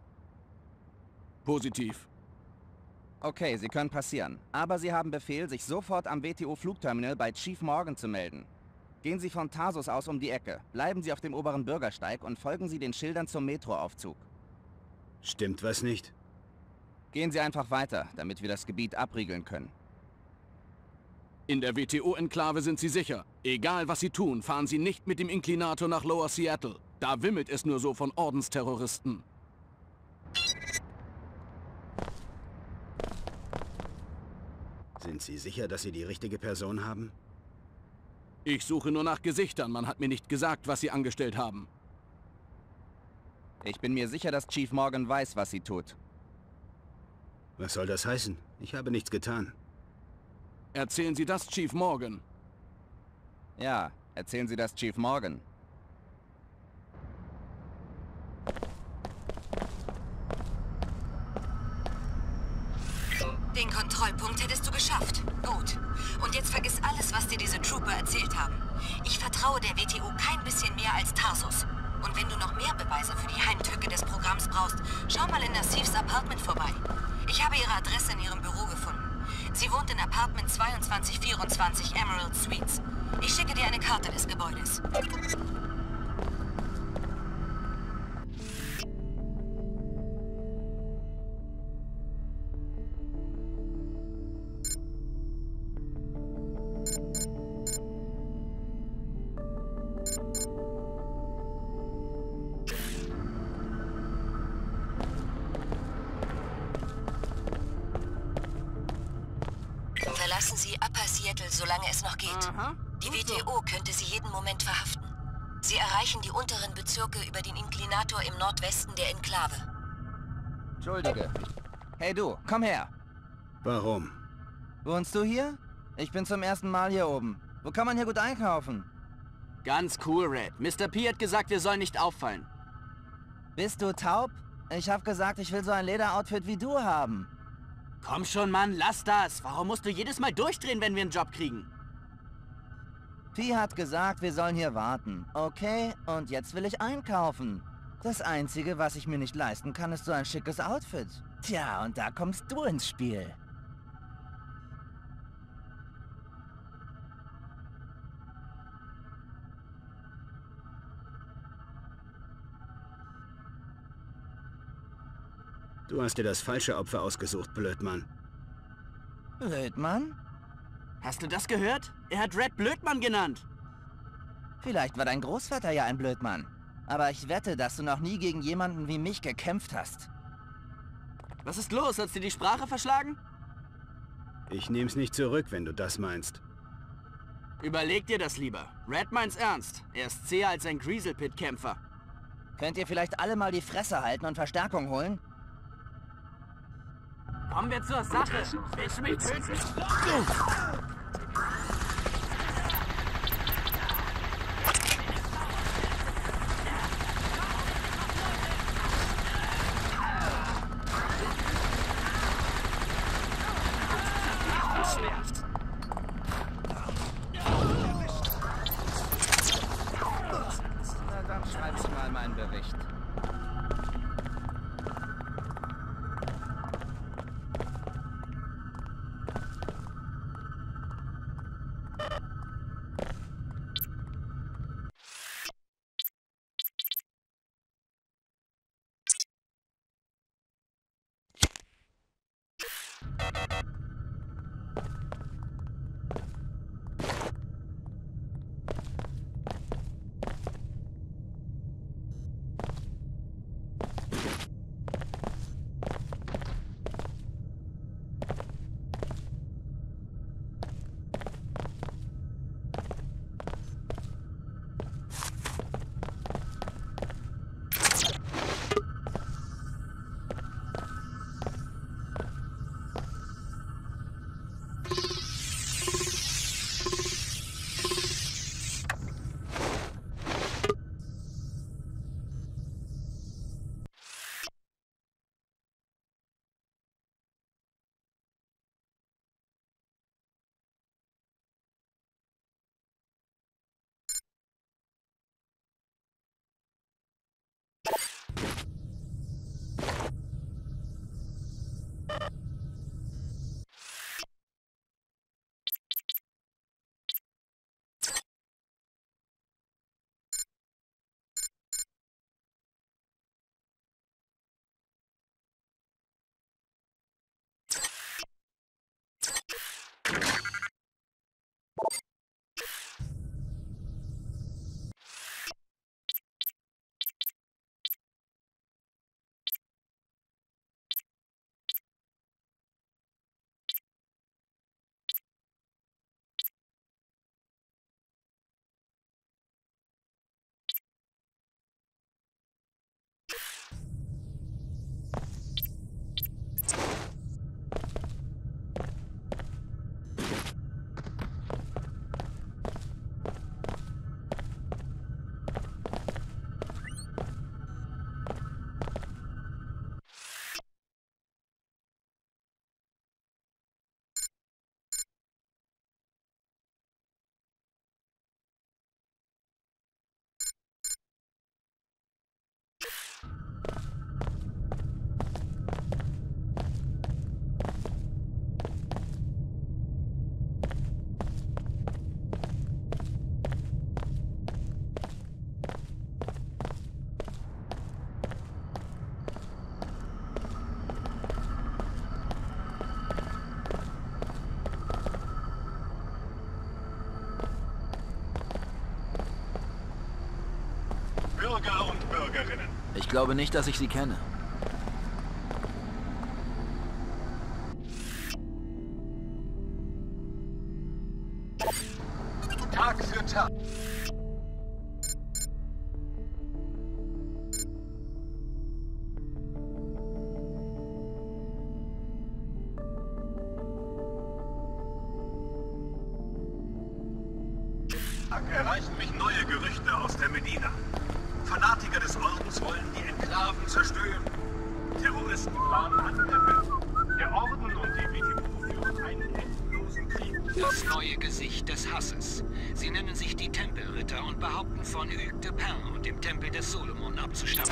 Positiv. Okay, Sie können passieren. Aber Sie haben Befehl, sich sofort am W T O-Flugterminal bei Chief Morgan zu melden. Gehen Sie von Tarsus aus um die Ecke. Bleiben Sie auf dem oberen Bürgersteig und folgen Sie den Schildern zum Metroaufzug. Stimmt was nicht? Gehen Sie einfach weiter, damit wir das Gebiet abriegeln können. In der W T O-Enklave sind Sie sicher. Egal was Sie tun, fahren Sie nicht mit dem Inklinator nach Lower Seattle. Da wimmelt es nur so von Ordensterroristen. Sind Sie sicher, dass Sie die richtige Person haben? Ich suche nur nach Gesichtern. Man hat mir nicht gesagt, was Sie angestellt haben. Ich bin mir sicher, dass Chief Morgan weiß, was sie tut. Was soll das heißen? Ich habe nichts getan. Erzählen Sie das Chief Morgan. Ja, erzählen Sie das Chief Morgan. Den Kontrollpunkt hättest du geschafft. Gut. Und jetzt vergiss alles, was dir diese Trooper erzählt haben. Ich vertraue der W T O kein bisschen mehr als Tarsus. Und wenn du noch mehr Beweise für die Heimtücke des Programms brauchst, schau mal in Nassifs Apartment vorbei. Ich habe ihre Adresse in ihrem Büro gefunden. Sie wohnt in Apartment zweiundzwanzig vierundzwanzig Emerald Suites. Ich schicke dir eine Karte des Gebäudes. Verlassen Sie Upper Seattle, solange es noch geht. Aha. Die W T O könnte Sie jeden Moment verhaften. Sie erreichen die unteren Bezirke über den Inklinator im Nordwesten der Enklave. Entschuldige. Hey du, komm her. Warum? Wohnst du hier? Ich bin zum ersten Mal hier oben. Wo kann man hier gut einkaufen? Ganz cool, Red. Mister P hat gesagt, wir sollen nicht auffallen. Bist du taub? Ich hab gesagt, ich will so ein Lederoutfit wie du haben. Komm schon, Mann, lass das. Warum musst du jedes Mal durchdrehen, wenn wir einen Job kriegen? Pi hat gesagt, wir sollen hier warten. Okay, und jetzt will ich einkaufen. Das Einzige, was ich mir nicht leisten kann, ist so ein schickes Outfit. Tja, und da kommst du ins Spiel. Du hast dir das falsche Opfer ausgesucht, Blödmann. Blödmann? Hast du das gehört? Er hat Red Blödmann genannt. Vielleicht war dein Großvater ja ein Blödmann. Aber ich wette, dass du noch nie gegen jemanden wie mich gekämpft hast. Was ist los? Hat's dir die Sprache verschlagen? Ich nehm's nicht zurück, wenn du das meinst. Überleg dir das lieber. Red meint's ernst. Er ist zäher als ein Greaselpit-Kämpfer. Könnt ihr vielleicht alle mal die Fresse halten und Verstärkung holen? Kommen wir zur Sache. Willst du mich töten? Na, dann schreibst du mal meinen Bericht. Bürger und Bürgerinnen. Ich glaube nicht, dass ich sie kenne. Tag für Tag. erreichen mich neue Gerüchte aus der Medina. Fanatiker des Ordens wollen die Enklaven zerstören. Terroristen planen Angriffe. Der Orden und die W T O führen einen endlosen Krieg. Das neue Gesicht des Hasses. Sie nennen sich die Tempelritter und behaupten von Hugues de Pin und dem Tempel des Solomon abzustammen.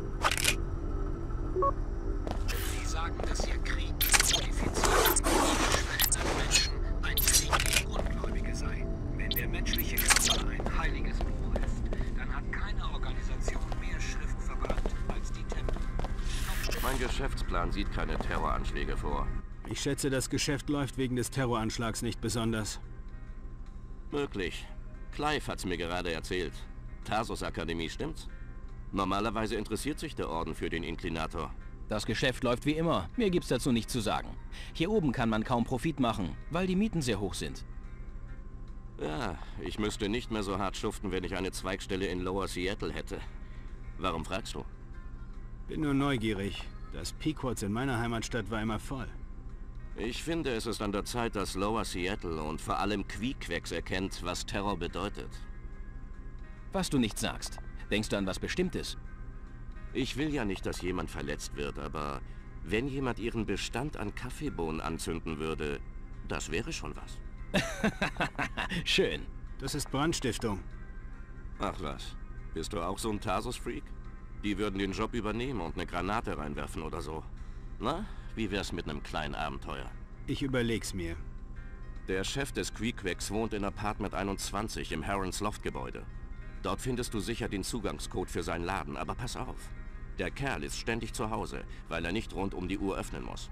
Sie sagen, dass ihr Krieg gegen modifizierte, veränderte Menschen ein Krieg gegen Ungläubige sei. Wenn der menschliche Körper ein heiliges Buch ist, dann hat keine Organisation mehr Schrift verbrannt als die Tempel. Mein Geschäftsplan sieht keine Terroranschläge vor. Ich schätze, das Geschäft läuft wegen des Terroranschlags nicht besonders. Möglich. Clive hat's mir gerade erzählt. Tarsus Akademie, stimmt's? Normalerweise interessiert sich der Orden für den Inklinator. Das Geschäft läuft wie immer. Mir gibt's dazu nichts zu sagen. Hier oben kann man kaum Profit machen, weil die Mieten sehr hoch sind. Ja, ich müsste nicht mehr so hart schuften, wenn ich eine Zweigstelle in Lower Seattle hätte. Warum fragst du? Bin nur neugierig. Das Pequods in meiner Heimatstadt war immer voll. Ich finde, es ist an der Zeit, dass Lower Seattle und vor allem Queequex erkennt, was Terror bedeutet. Was du nicht sagst. Denkst du an was Bestimmtes? Ich will ja nicht, dass jemand verletzt wird, aber wenn jemand ihren Bestand an Kaffeebohnen anzünden würde, das wäre schon was. Schön. Das ist Brandstiftung. Ach was, bist du auch so ein Tarsus-Freak? Die würden den Job übernehmen und eine Granate reinwerfen oder so. Na, wie wär's mit einem kleinen Abenteuer? Ich überleg's mir. Der Chef des Queequex wohnt in Apartment einundzwanzig im Harrons Loft-Gebäude. Dort findest du sicher den Zugangscode für seinen Laden, aber pass auf. Der Kerl ist ständig zu Hause, weil er nicht rund um die Uhr öffnen muss.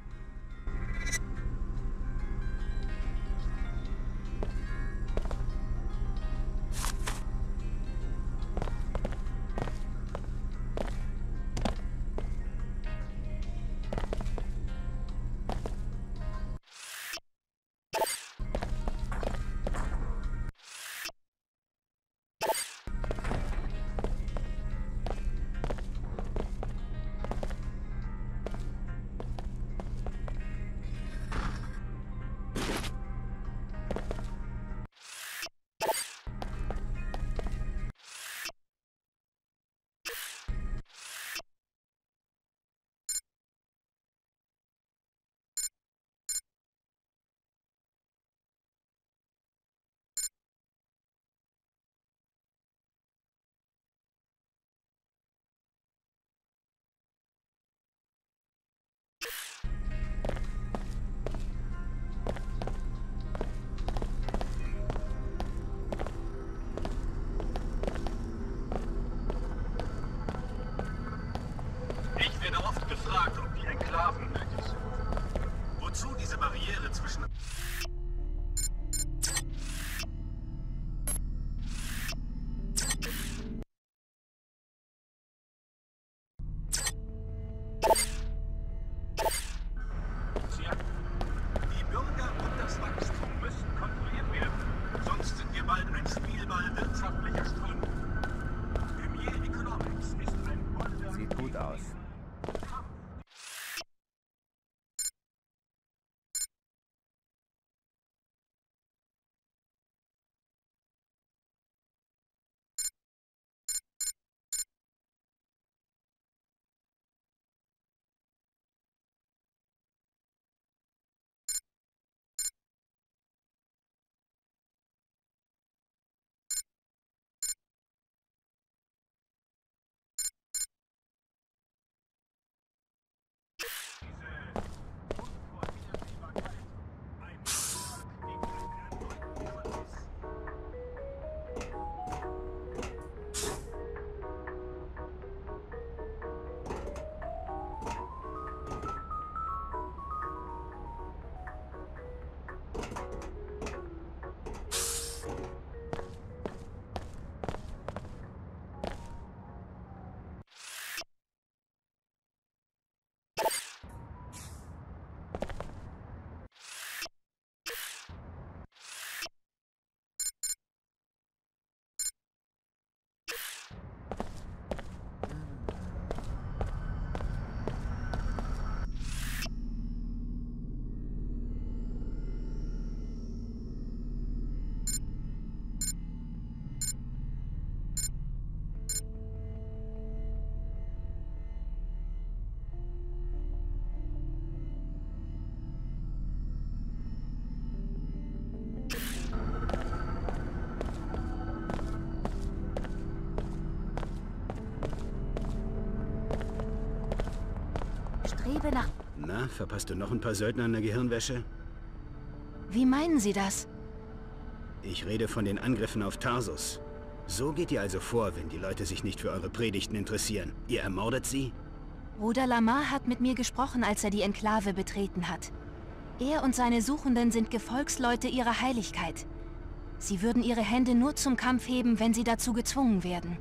lebe nach... Na, verpasst du noch ein paar Söldner an der Gehirnwäsche? Wie meinen Sie das? Ich rede von den Angriffen auf Tarsus. So geht ihr also vor, wenn die Leute sich nicht für eure Predigten interessieren. Ihr ermordet sie? Bruder Lamar hat mit mir gesprochen, als er die Enklave betreten hat. Er und seine Suchenden sind Gefolgsleute ihrer Heiligkeit. Sie würden ihre Hände nur zum Kampf heben, wenn sie dazu gezwungen werden.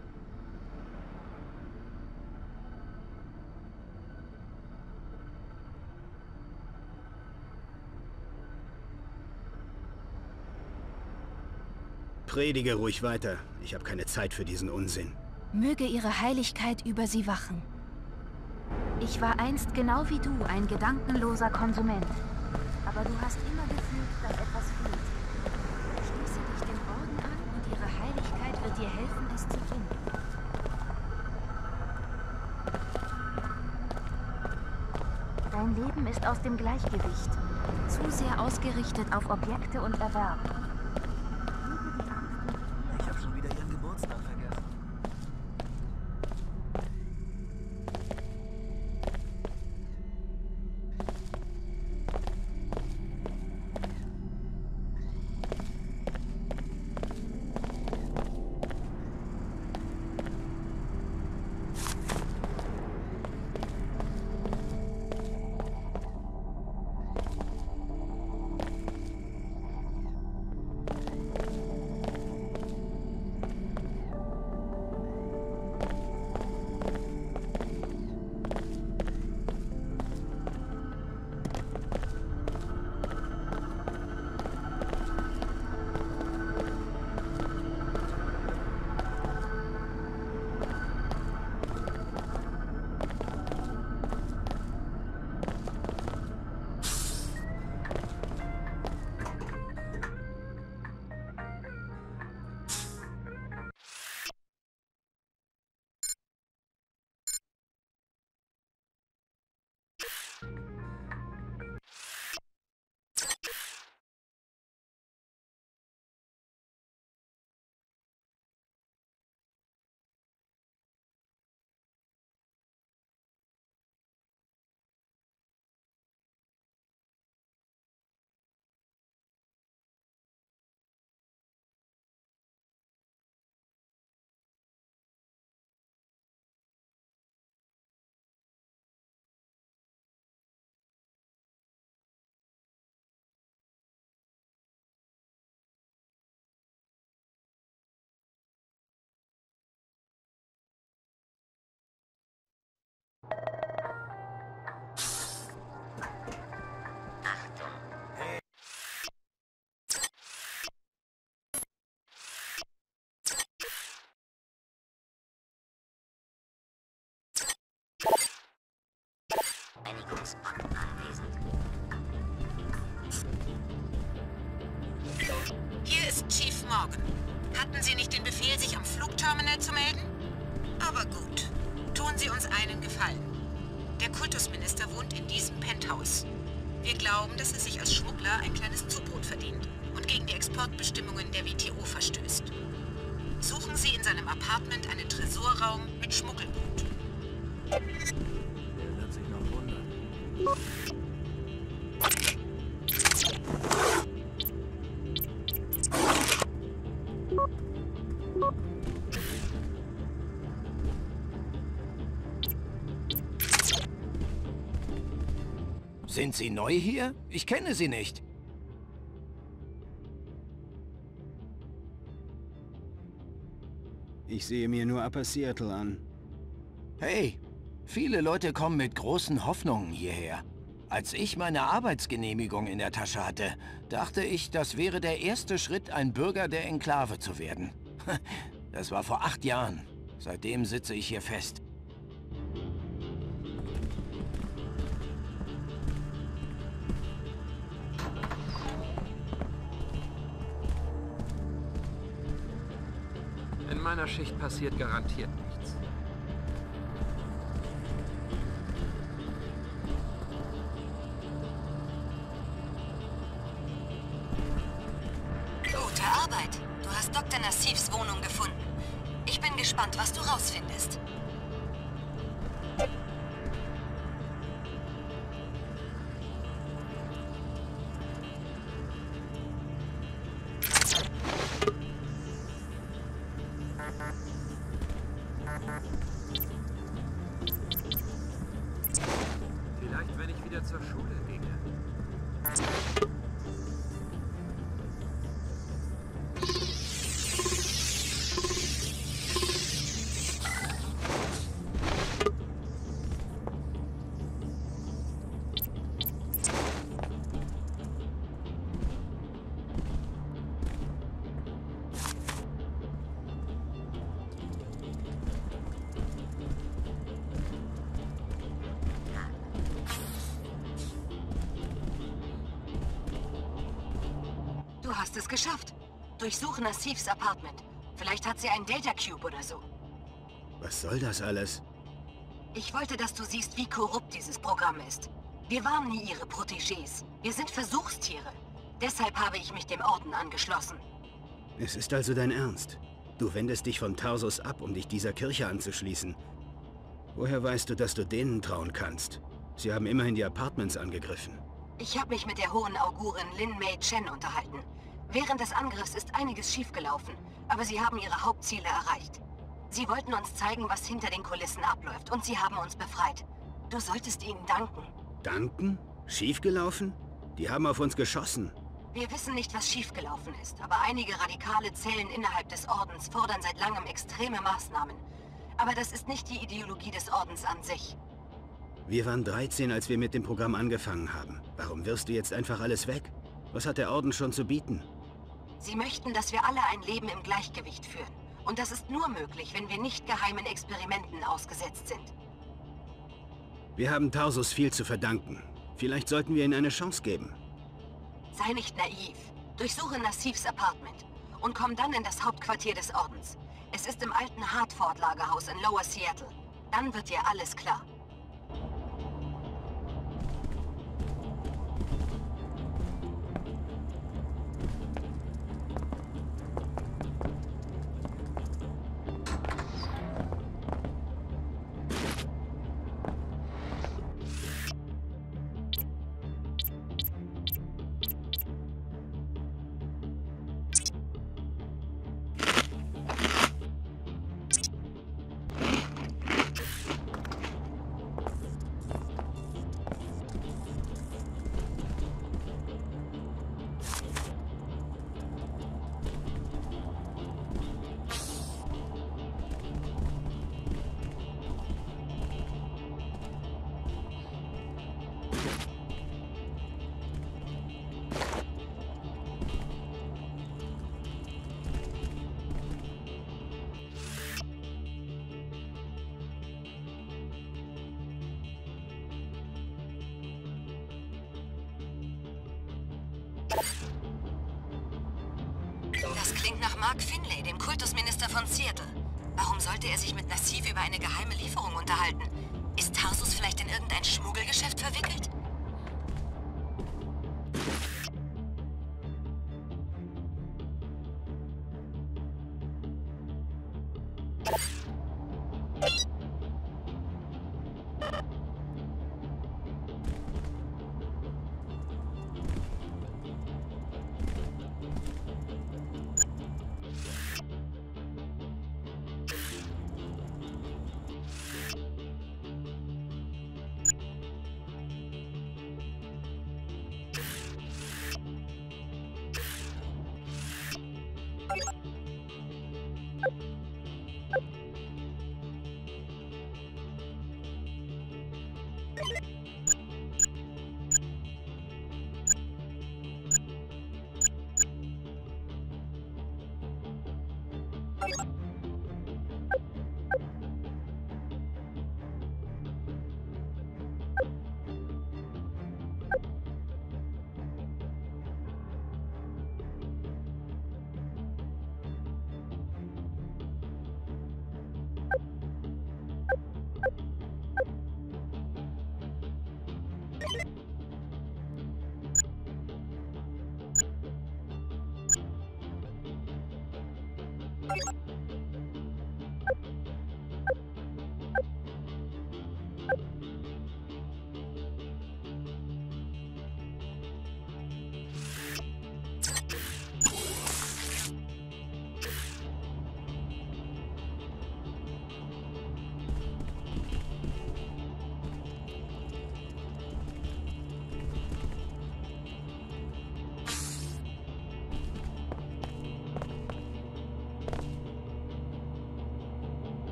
Predige ruhig weiter. Ich habe keine Zeit für diesen Unsinn. Möge ihre Heiligkeit über sie wachen. Ich war einst genau wie du ein gedankenloser Konsument. Aber du hast immer gefühlt, dass etwas fehlt. Schließe dich dem Orden an und ihre Heiligkeit wird dir helfen, es zu finden. Dein Leben ist aus dem Gleichgewicht. Zu sehr ausgerichtet auf Objekte und Erwerb. Ich habe schon wieder ihren Geburtstag vergessen. Hier ist Chief Morgan. Hatten Sie nicht den Befehl, sich am Flugterminal zu melden? Aber gut. Tun Sie uns einen Gefallen. Der Kultusminister wohnt in diesem Penthouse. Wir glauben, dass er sich als Schmuggler ein kleines Zubrot verdient und gegen die Exportbestimmungen der W T O verstößt. Suchen Sie in seinem Apartment einen Tresorraum mit Schmuggelgut. Er wird sich noch wundern. Sind Sie neu hier? Ich kenne Sie nicht. Ich sehe mir nur Upper Seattle an. Hey, viele Leute kommen mit großen Hoffnungen hierher. Als ich meine Arbeitsgenehmigung in der Tasche hatte, dachte ich, das wäre der erste Schritt, ein Bürger der Enklave zu werden. Das war vor acht Jahren. Seitdem sitze ich hier fest. In meiner Schicht passiert garantiert nichts. Gute Arbeit. Du hast Doktor Nassifs Wohnung gefunden. Ich bin gespannt, was du rausfindest. wieder zur Schule ginge. Du hast es geschafft. Durchsuche Nassifs Apartment. Vielleicht hat sie einen Data Cube oder so. Was soll das alles? Ich wollte, dass du siehst, wie korrupt dieses Programm ist. Wir waren nie ihre Protégés. Wir sind Versuchstiere. Deshalb habe ich mich dem Orden angeschlossen. Es ist also dein Ernst. Du wendest dich von Tarsus ab, um dich dieser Kirche anzuschließen. Woher weißt du, dass du denen trauen kannst? Sie haben immerhin die Apartments angegriffen. Ich habe mich mit der hohen Augurin Lin Mei Chen unterhalten. Während des Angriffs ist einiges schiefgelaufen, aber sie haben ihre Hauptziele erreicht. Sie wollten uns zeigen, was hinter den Kulissen abläuft, und sie haben uns befreit. Du solltest ihnen danken. Danken? Schiefgelaufen? Die haben auf uns geschossen. Wir wissen nicht, was schiefgelaufen ist, aber einige radikale Zellen innerhalb des Ordens fordern seit langem extreme Maßnahmen. Aber das ist nicht die Ideologie des Ordens an sich. Wir waren dreizehn, als wir mit dem Programm angefangen haben. Warum wirfst du jetzt einfach alles weg? Was hat der Orden schon zu bieten? Sie möchten, dass wir alle ein Leben im Gleichgewicht führen. Und das ist nur möglich, wenn wir nicht geheimen Experimenten ausgesetzt sind. Wir haben Tarsus viel zu verdanken. Vielleicht sollten wir ihnen eine Chance geben. Sei nicht naiv. Durchsuche Nassifs Apartment und komm dann in das Hauptquartier des Ordens. Es ist im alten Hartford-Lagerhaus in Lower Seattle. Dann wird dir alles klar. Das klingt nach Mark Finlay, dem Kultusminister von Seattle. Warum sollte er sich mit Nassif über eine geheime Lieferung unterhalten? Ist Tarsus vielleicht in irgendein Schmuggelgeschäft verwickelt?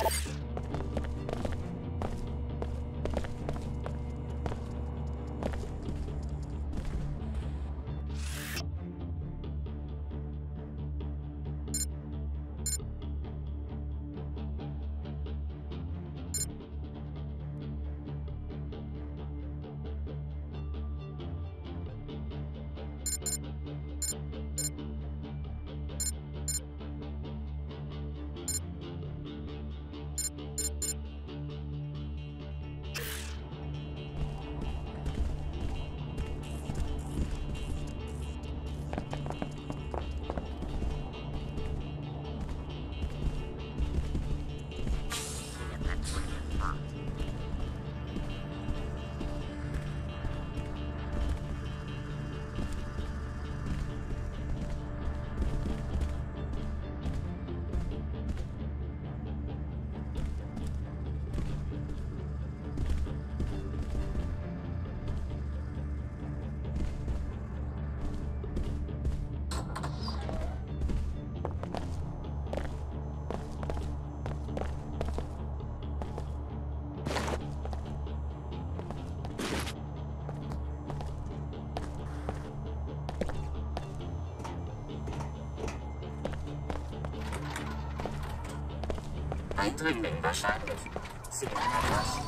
Eindringling wahrscheinlich. Sie können das.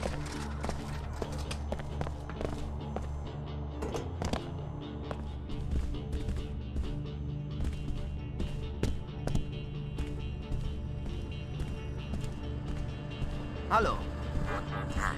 Hallo. Guten Tag.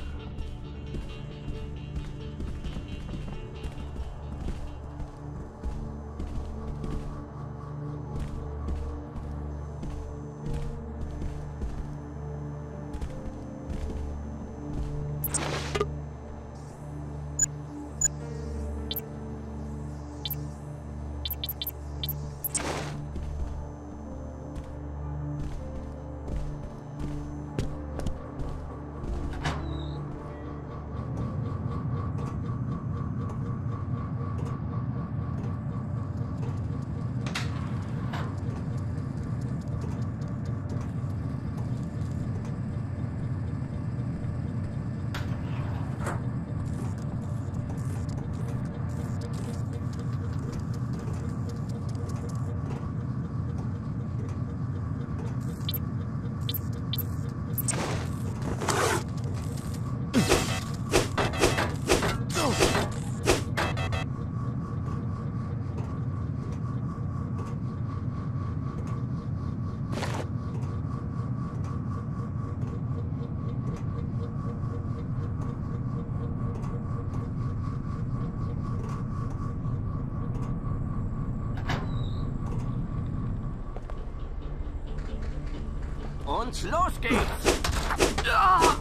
Und los geht's! Ah!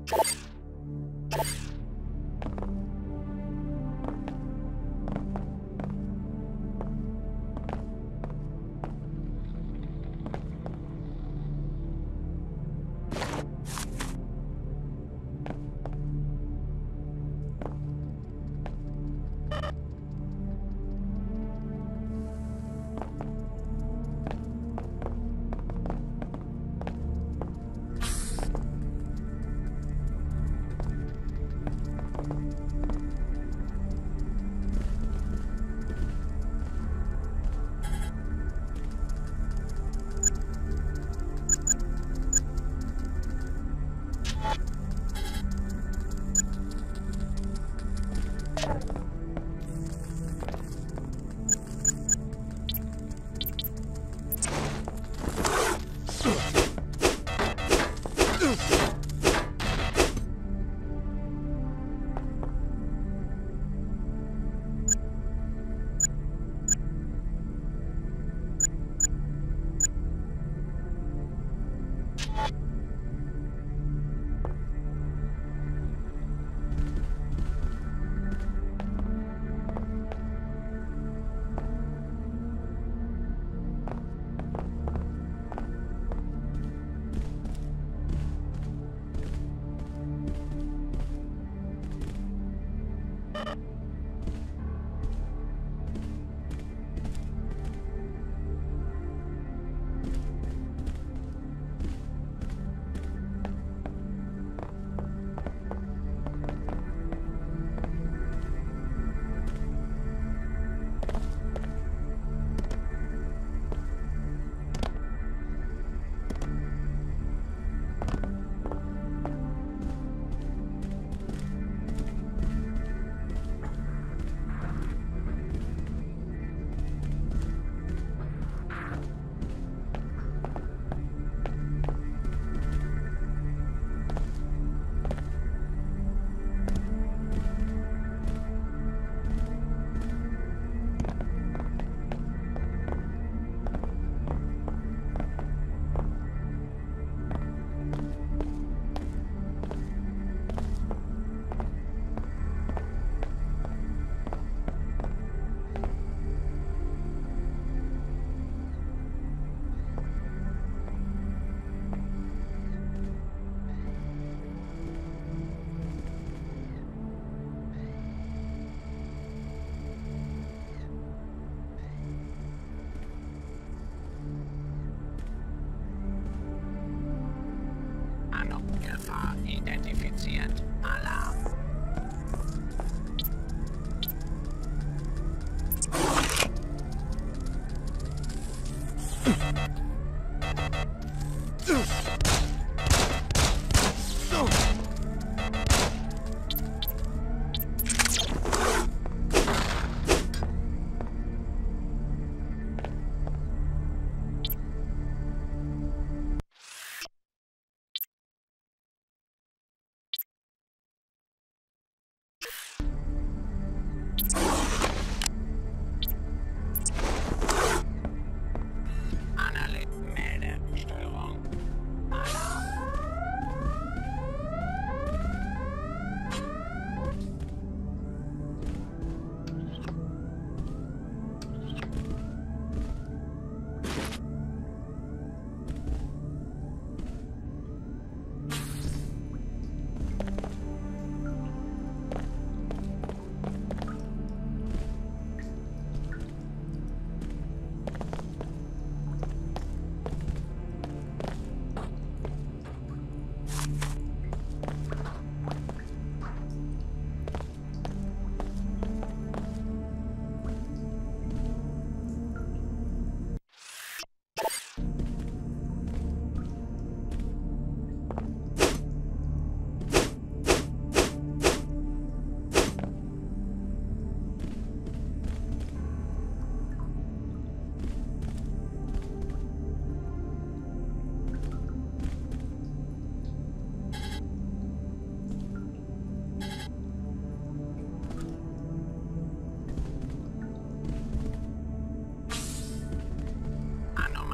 Gefahr identifiziert. Alarm.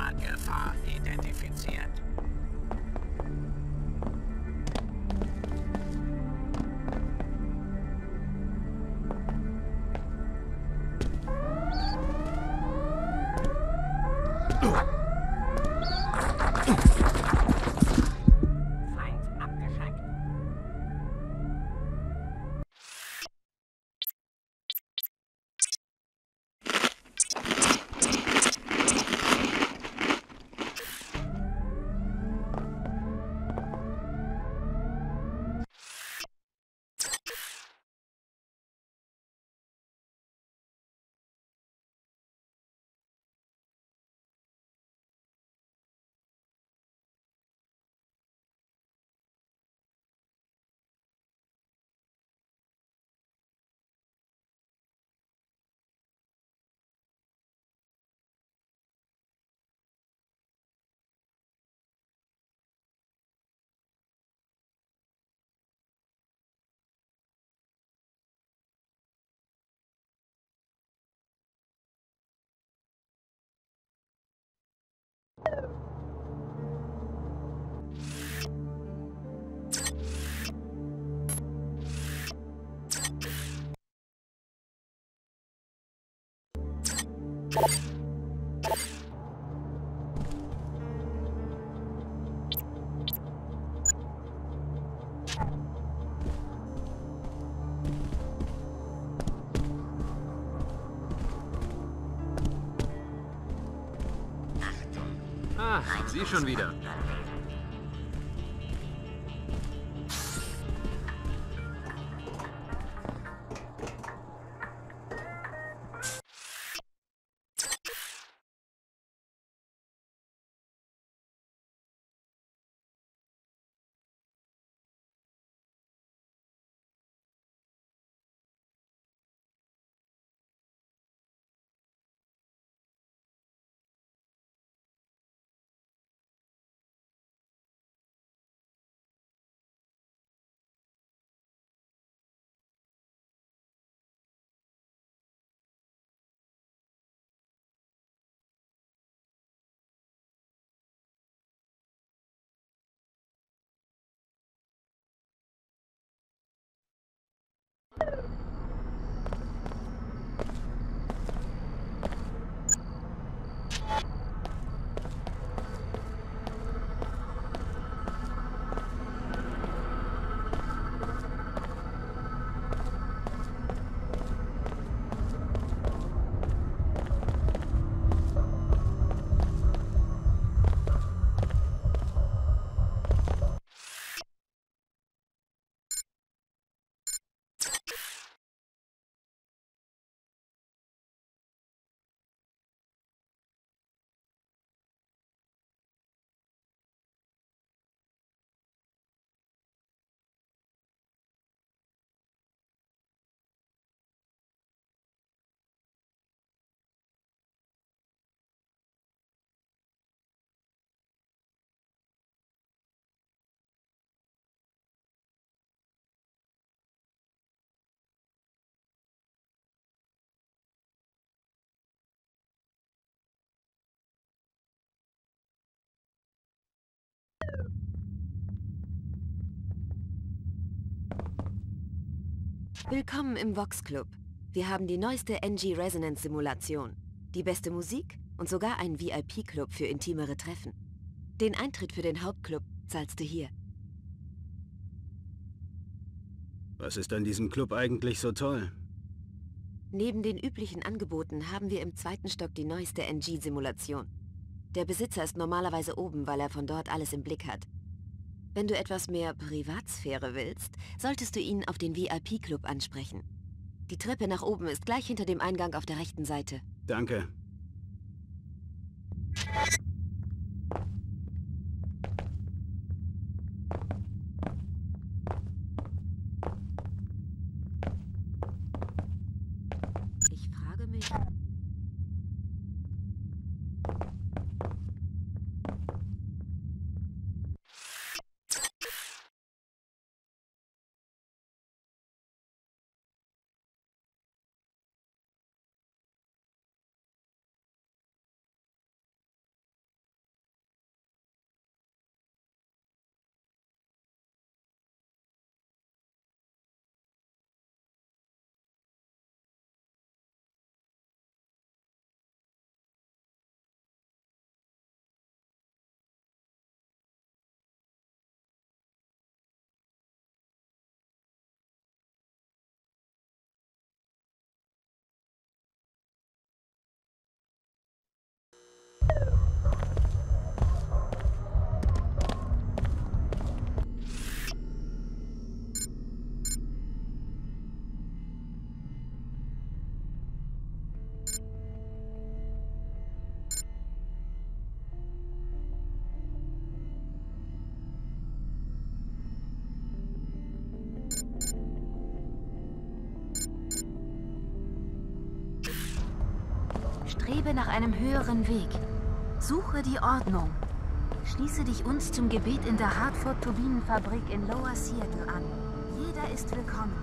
Gefahr identifiziert. Ah, Sie schon wieder. Willkommen im Vox Club. Wir haben die neueste N G Resonance Simulation, die beste Musik und sogar einen V I P-Club für intimere Treffen. Den Eintritt für den Hauptclub zahlst du hier. Was ist an diesem Club eigentlich so toll? Neben den üblichen Angeboten haben wir im zweiten Stock die neueste N G-Simulation. Der Besitzer ist normalerweise oben, weil er von dort alles im Blick hat. Wenn du etwas mehr Privatsphäre willst, solltest du ihn auf den V I P-Club ansprechen. Die Treppe nach oben ist gleich hinter dem Eingang auf der rechten Seite. Danke. Ich frage mich... Strebe nach einem höheren Weg. Suche die Ordnung. Schließe dich uns zum Gebet in der Hartford-Turbinenfabrik in Lower Seattle an. Jeder ist willkommen.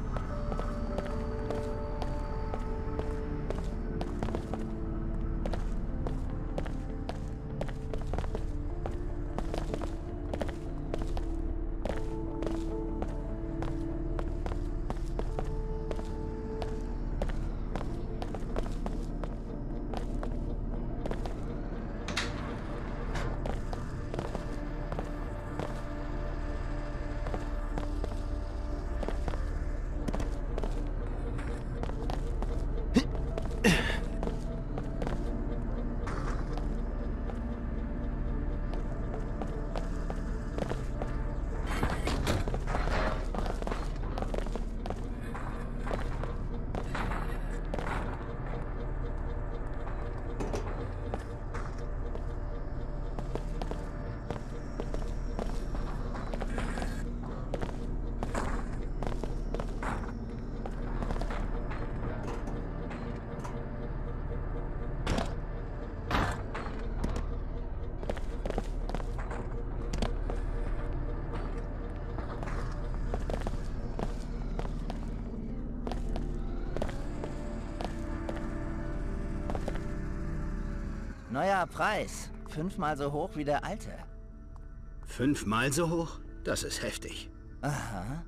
Neuer Preis. Fünfmal so hoch wie der alte. Fünfmal so hoch? Das ist heftig. Aha.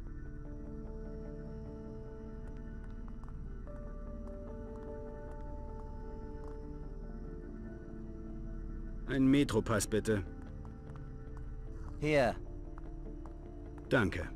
Ein Metropass, bitte. Hier. Danke.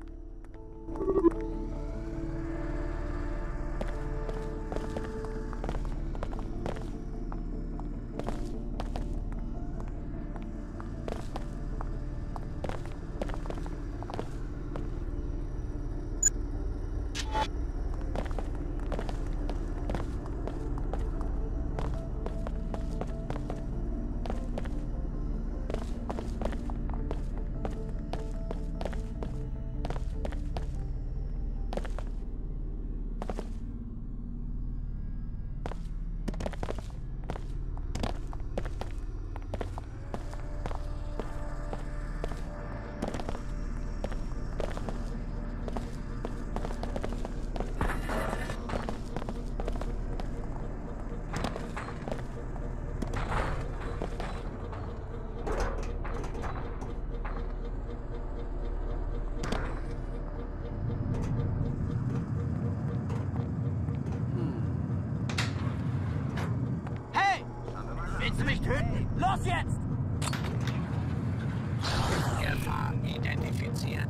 Willst du mich töten? Los jetzt! Gefahr identifiziert.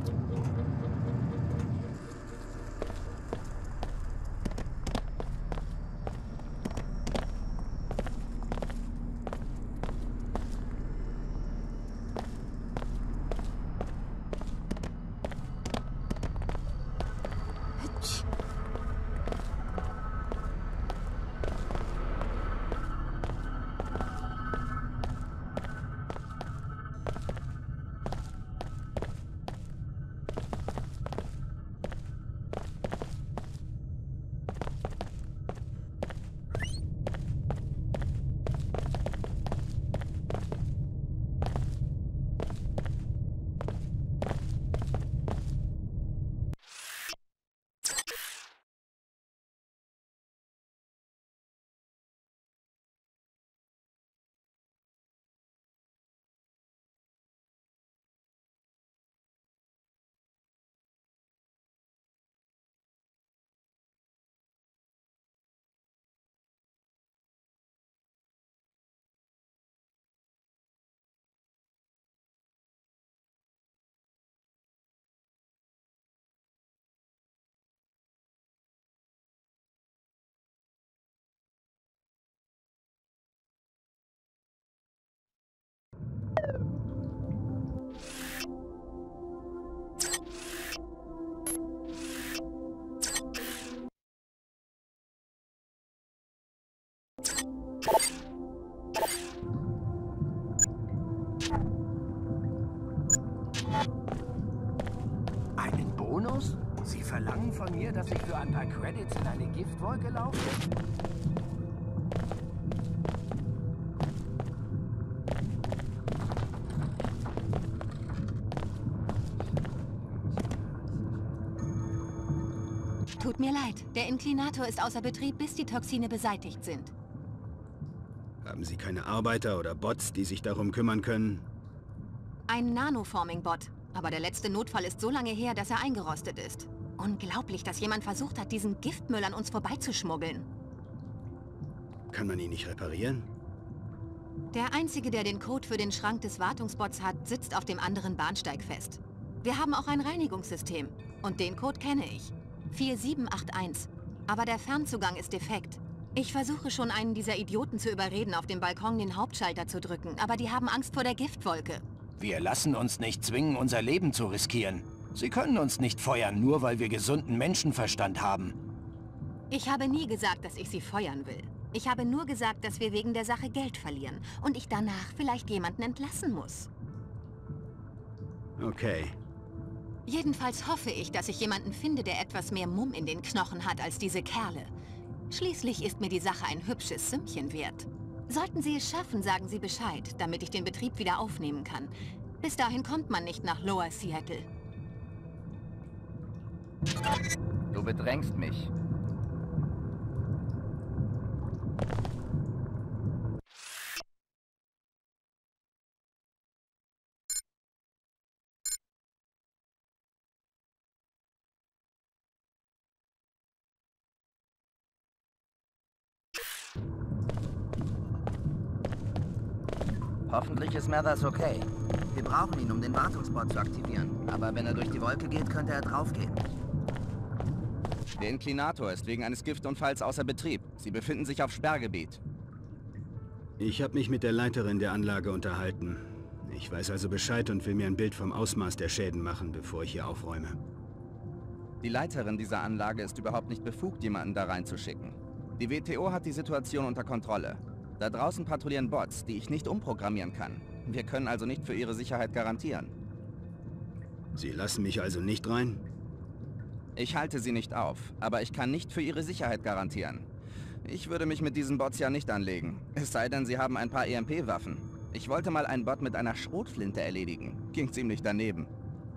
Einen Bonus? Sie verlangen von mir, dass ich für ein paar Credits in eine Giftwolke laufe? Tut mir leid. Der Inklinator ist außer Betrieb, bis die Toxine beseitigt sind. Haben Sie keine Arbeiter oder Bots, die sich darum kümmern können? Ein Nanoforming-Bot. Aber der letzte Notfall ist so lange her, dass er eingerostet ist. Unglaublich, dass jemand versucht hat, diesen Giftmüll an uns vorbeizuschmuggeln. Kann man ihn nicht reparieren? Der Einzige, der den Code für den Schrank des Wartungsbots hat, sitzt auf dem anderen Bahnsteig fest. Wir haben auch ein Reinigungssystem. Und den Code kenne ich. vier sieben acht eins. Aber der Fernzugang ist defekt. Ich versuche schon, einen dieser Idioten zu überreden, auf dem Balkon den Hauptschalter zu drücken. Aber die haben Angst vor der Giftwolke. Wir lassen uns nicht zwingen, unser Leben zu riskieren. Sie können uns nicht feuern, nur weil wir gesunden Menschenverstand haben. Ich habe nie gesagt, dass ich sie feuern will. Ich habe nur gesagt, dass wir wegen der Sache Geld verlieren und ich danach vielleicht jemanden entlassen muss. Okay. Jedenfalls hoffe ich, dass ich jemanden finde, der etwas mehr Mumm in den Knochen hat als diese Kerle. Schließlich ist mir die Sache ein hübsches Sümmchen wert. Sollten Sie es schaffen, sagen Sie Bescheid, damit ich den Betrieb wieder aufnehmen kann. Bis dahin kommt man nicht nach Lower Seattle. Du bedrängst mich. Hoffentlich ist Mathers okay. Wir brauchen ihn, um den Wartungsbot zu aktivieren. Aber wenn er durch die Wolke geht, könnte er draufgehen. Der Inklinator ist wegen eines Giftunfalls außer Betrieb. Sie befinden sich auf Sperrgebiet. Ich habe mich mit der Leiterin der Anlage unterhalten. Ich weiß also Bescheid und will mir ein Bild vom Ausmaß der Schäden machen, bevor ich hier aufräume. Die Leiterin dieser Anlage ist überhaupt nicht befugt, jemanden da reinzuschicken. Die W T O hat die Situation unter Kontrolle. Da draußen patrouillieren Bots, die ich nicht umprogrammieren kann. Wir können also nicht für ihre Sicherheit garantieren. Sie lassen mich also nicht rein? Ich halte sie nicht auf, aber ich kann nicht für ihre Sicherheit garantieren. Ich würde mich mit diesen Bots ja nicht anlegen. Es sei denn, sie haben ein paar E M P-Waffen. Ich wollte mal einen Bot mit einer Schrotflinte erledigen. Ging ziemlich daneben.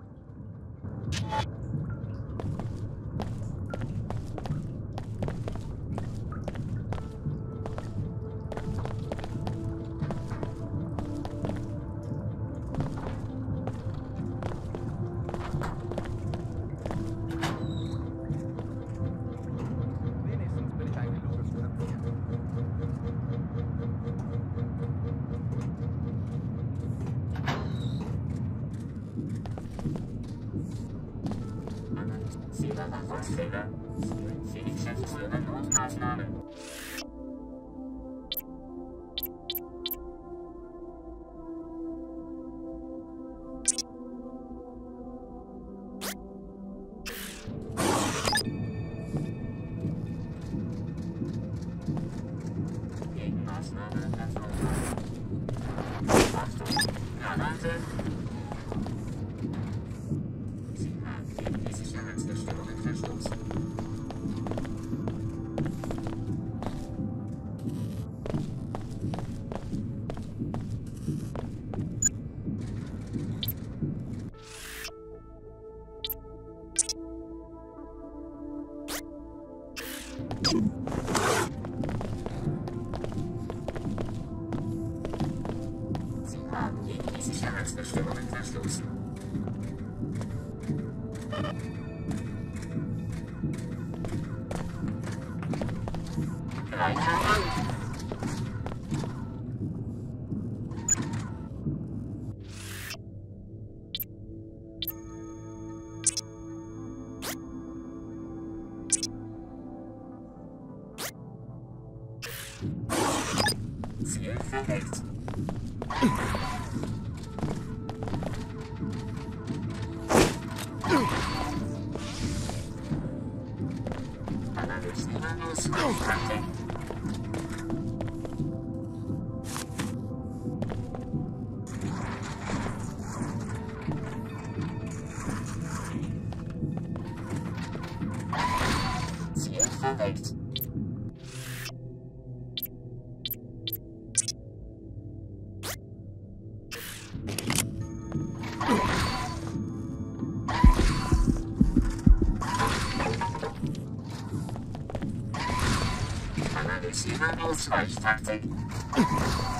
Ziel verlegt. Analysieren muss Kontakte. Ziel verlegt. Aktive Ausweichtaktik.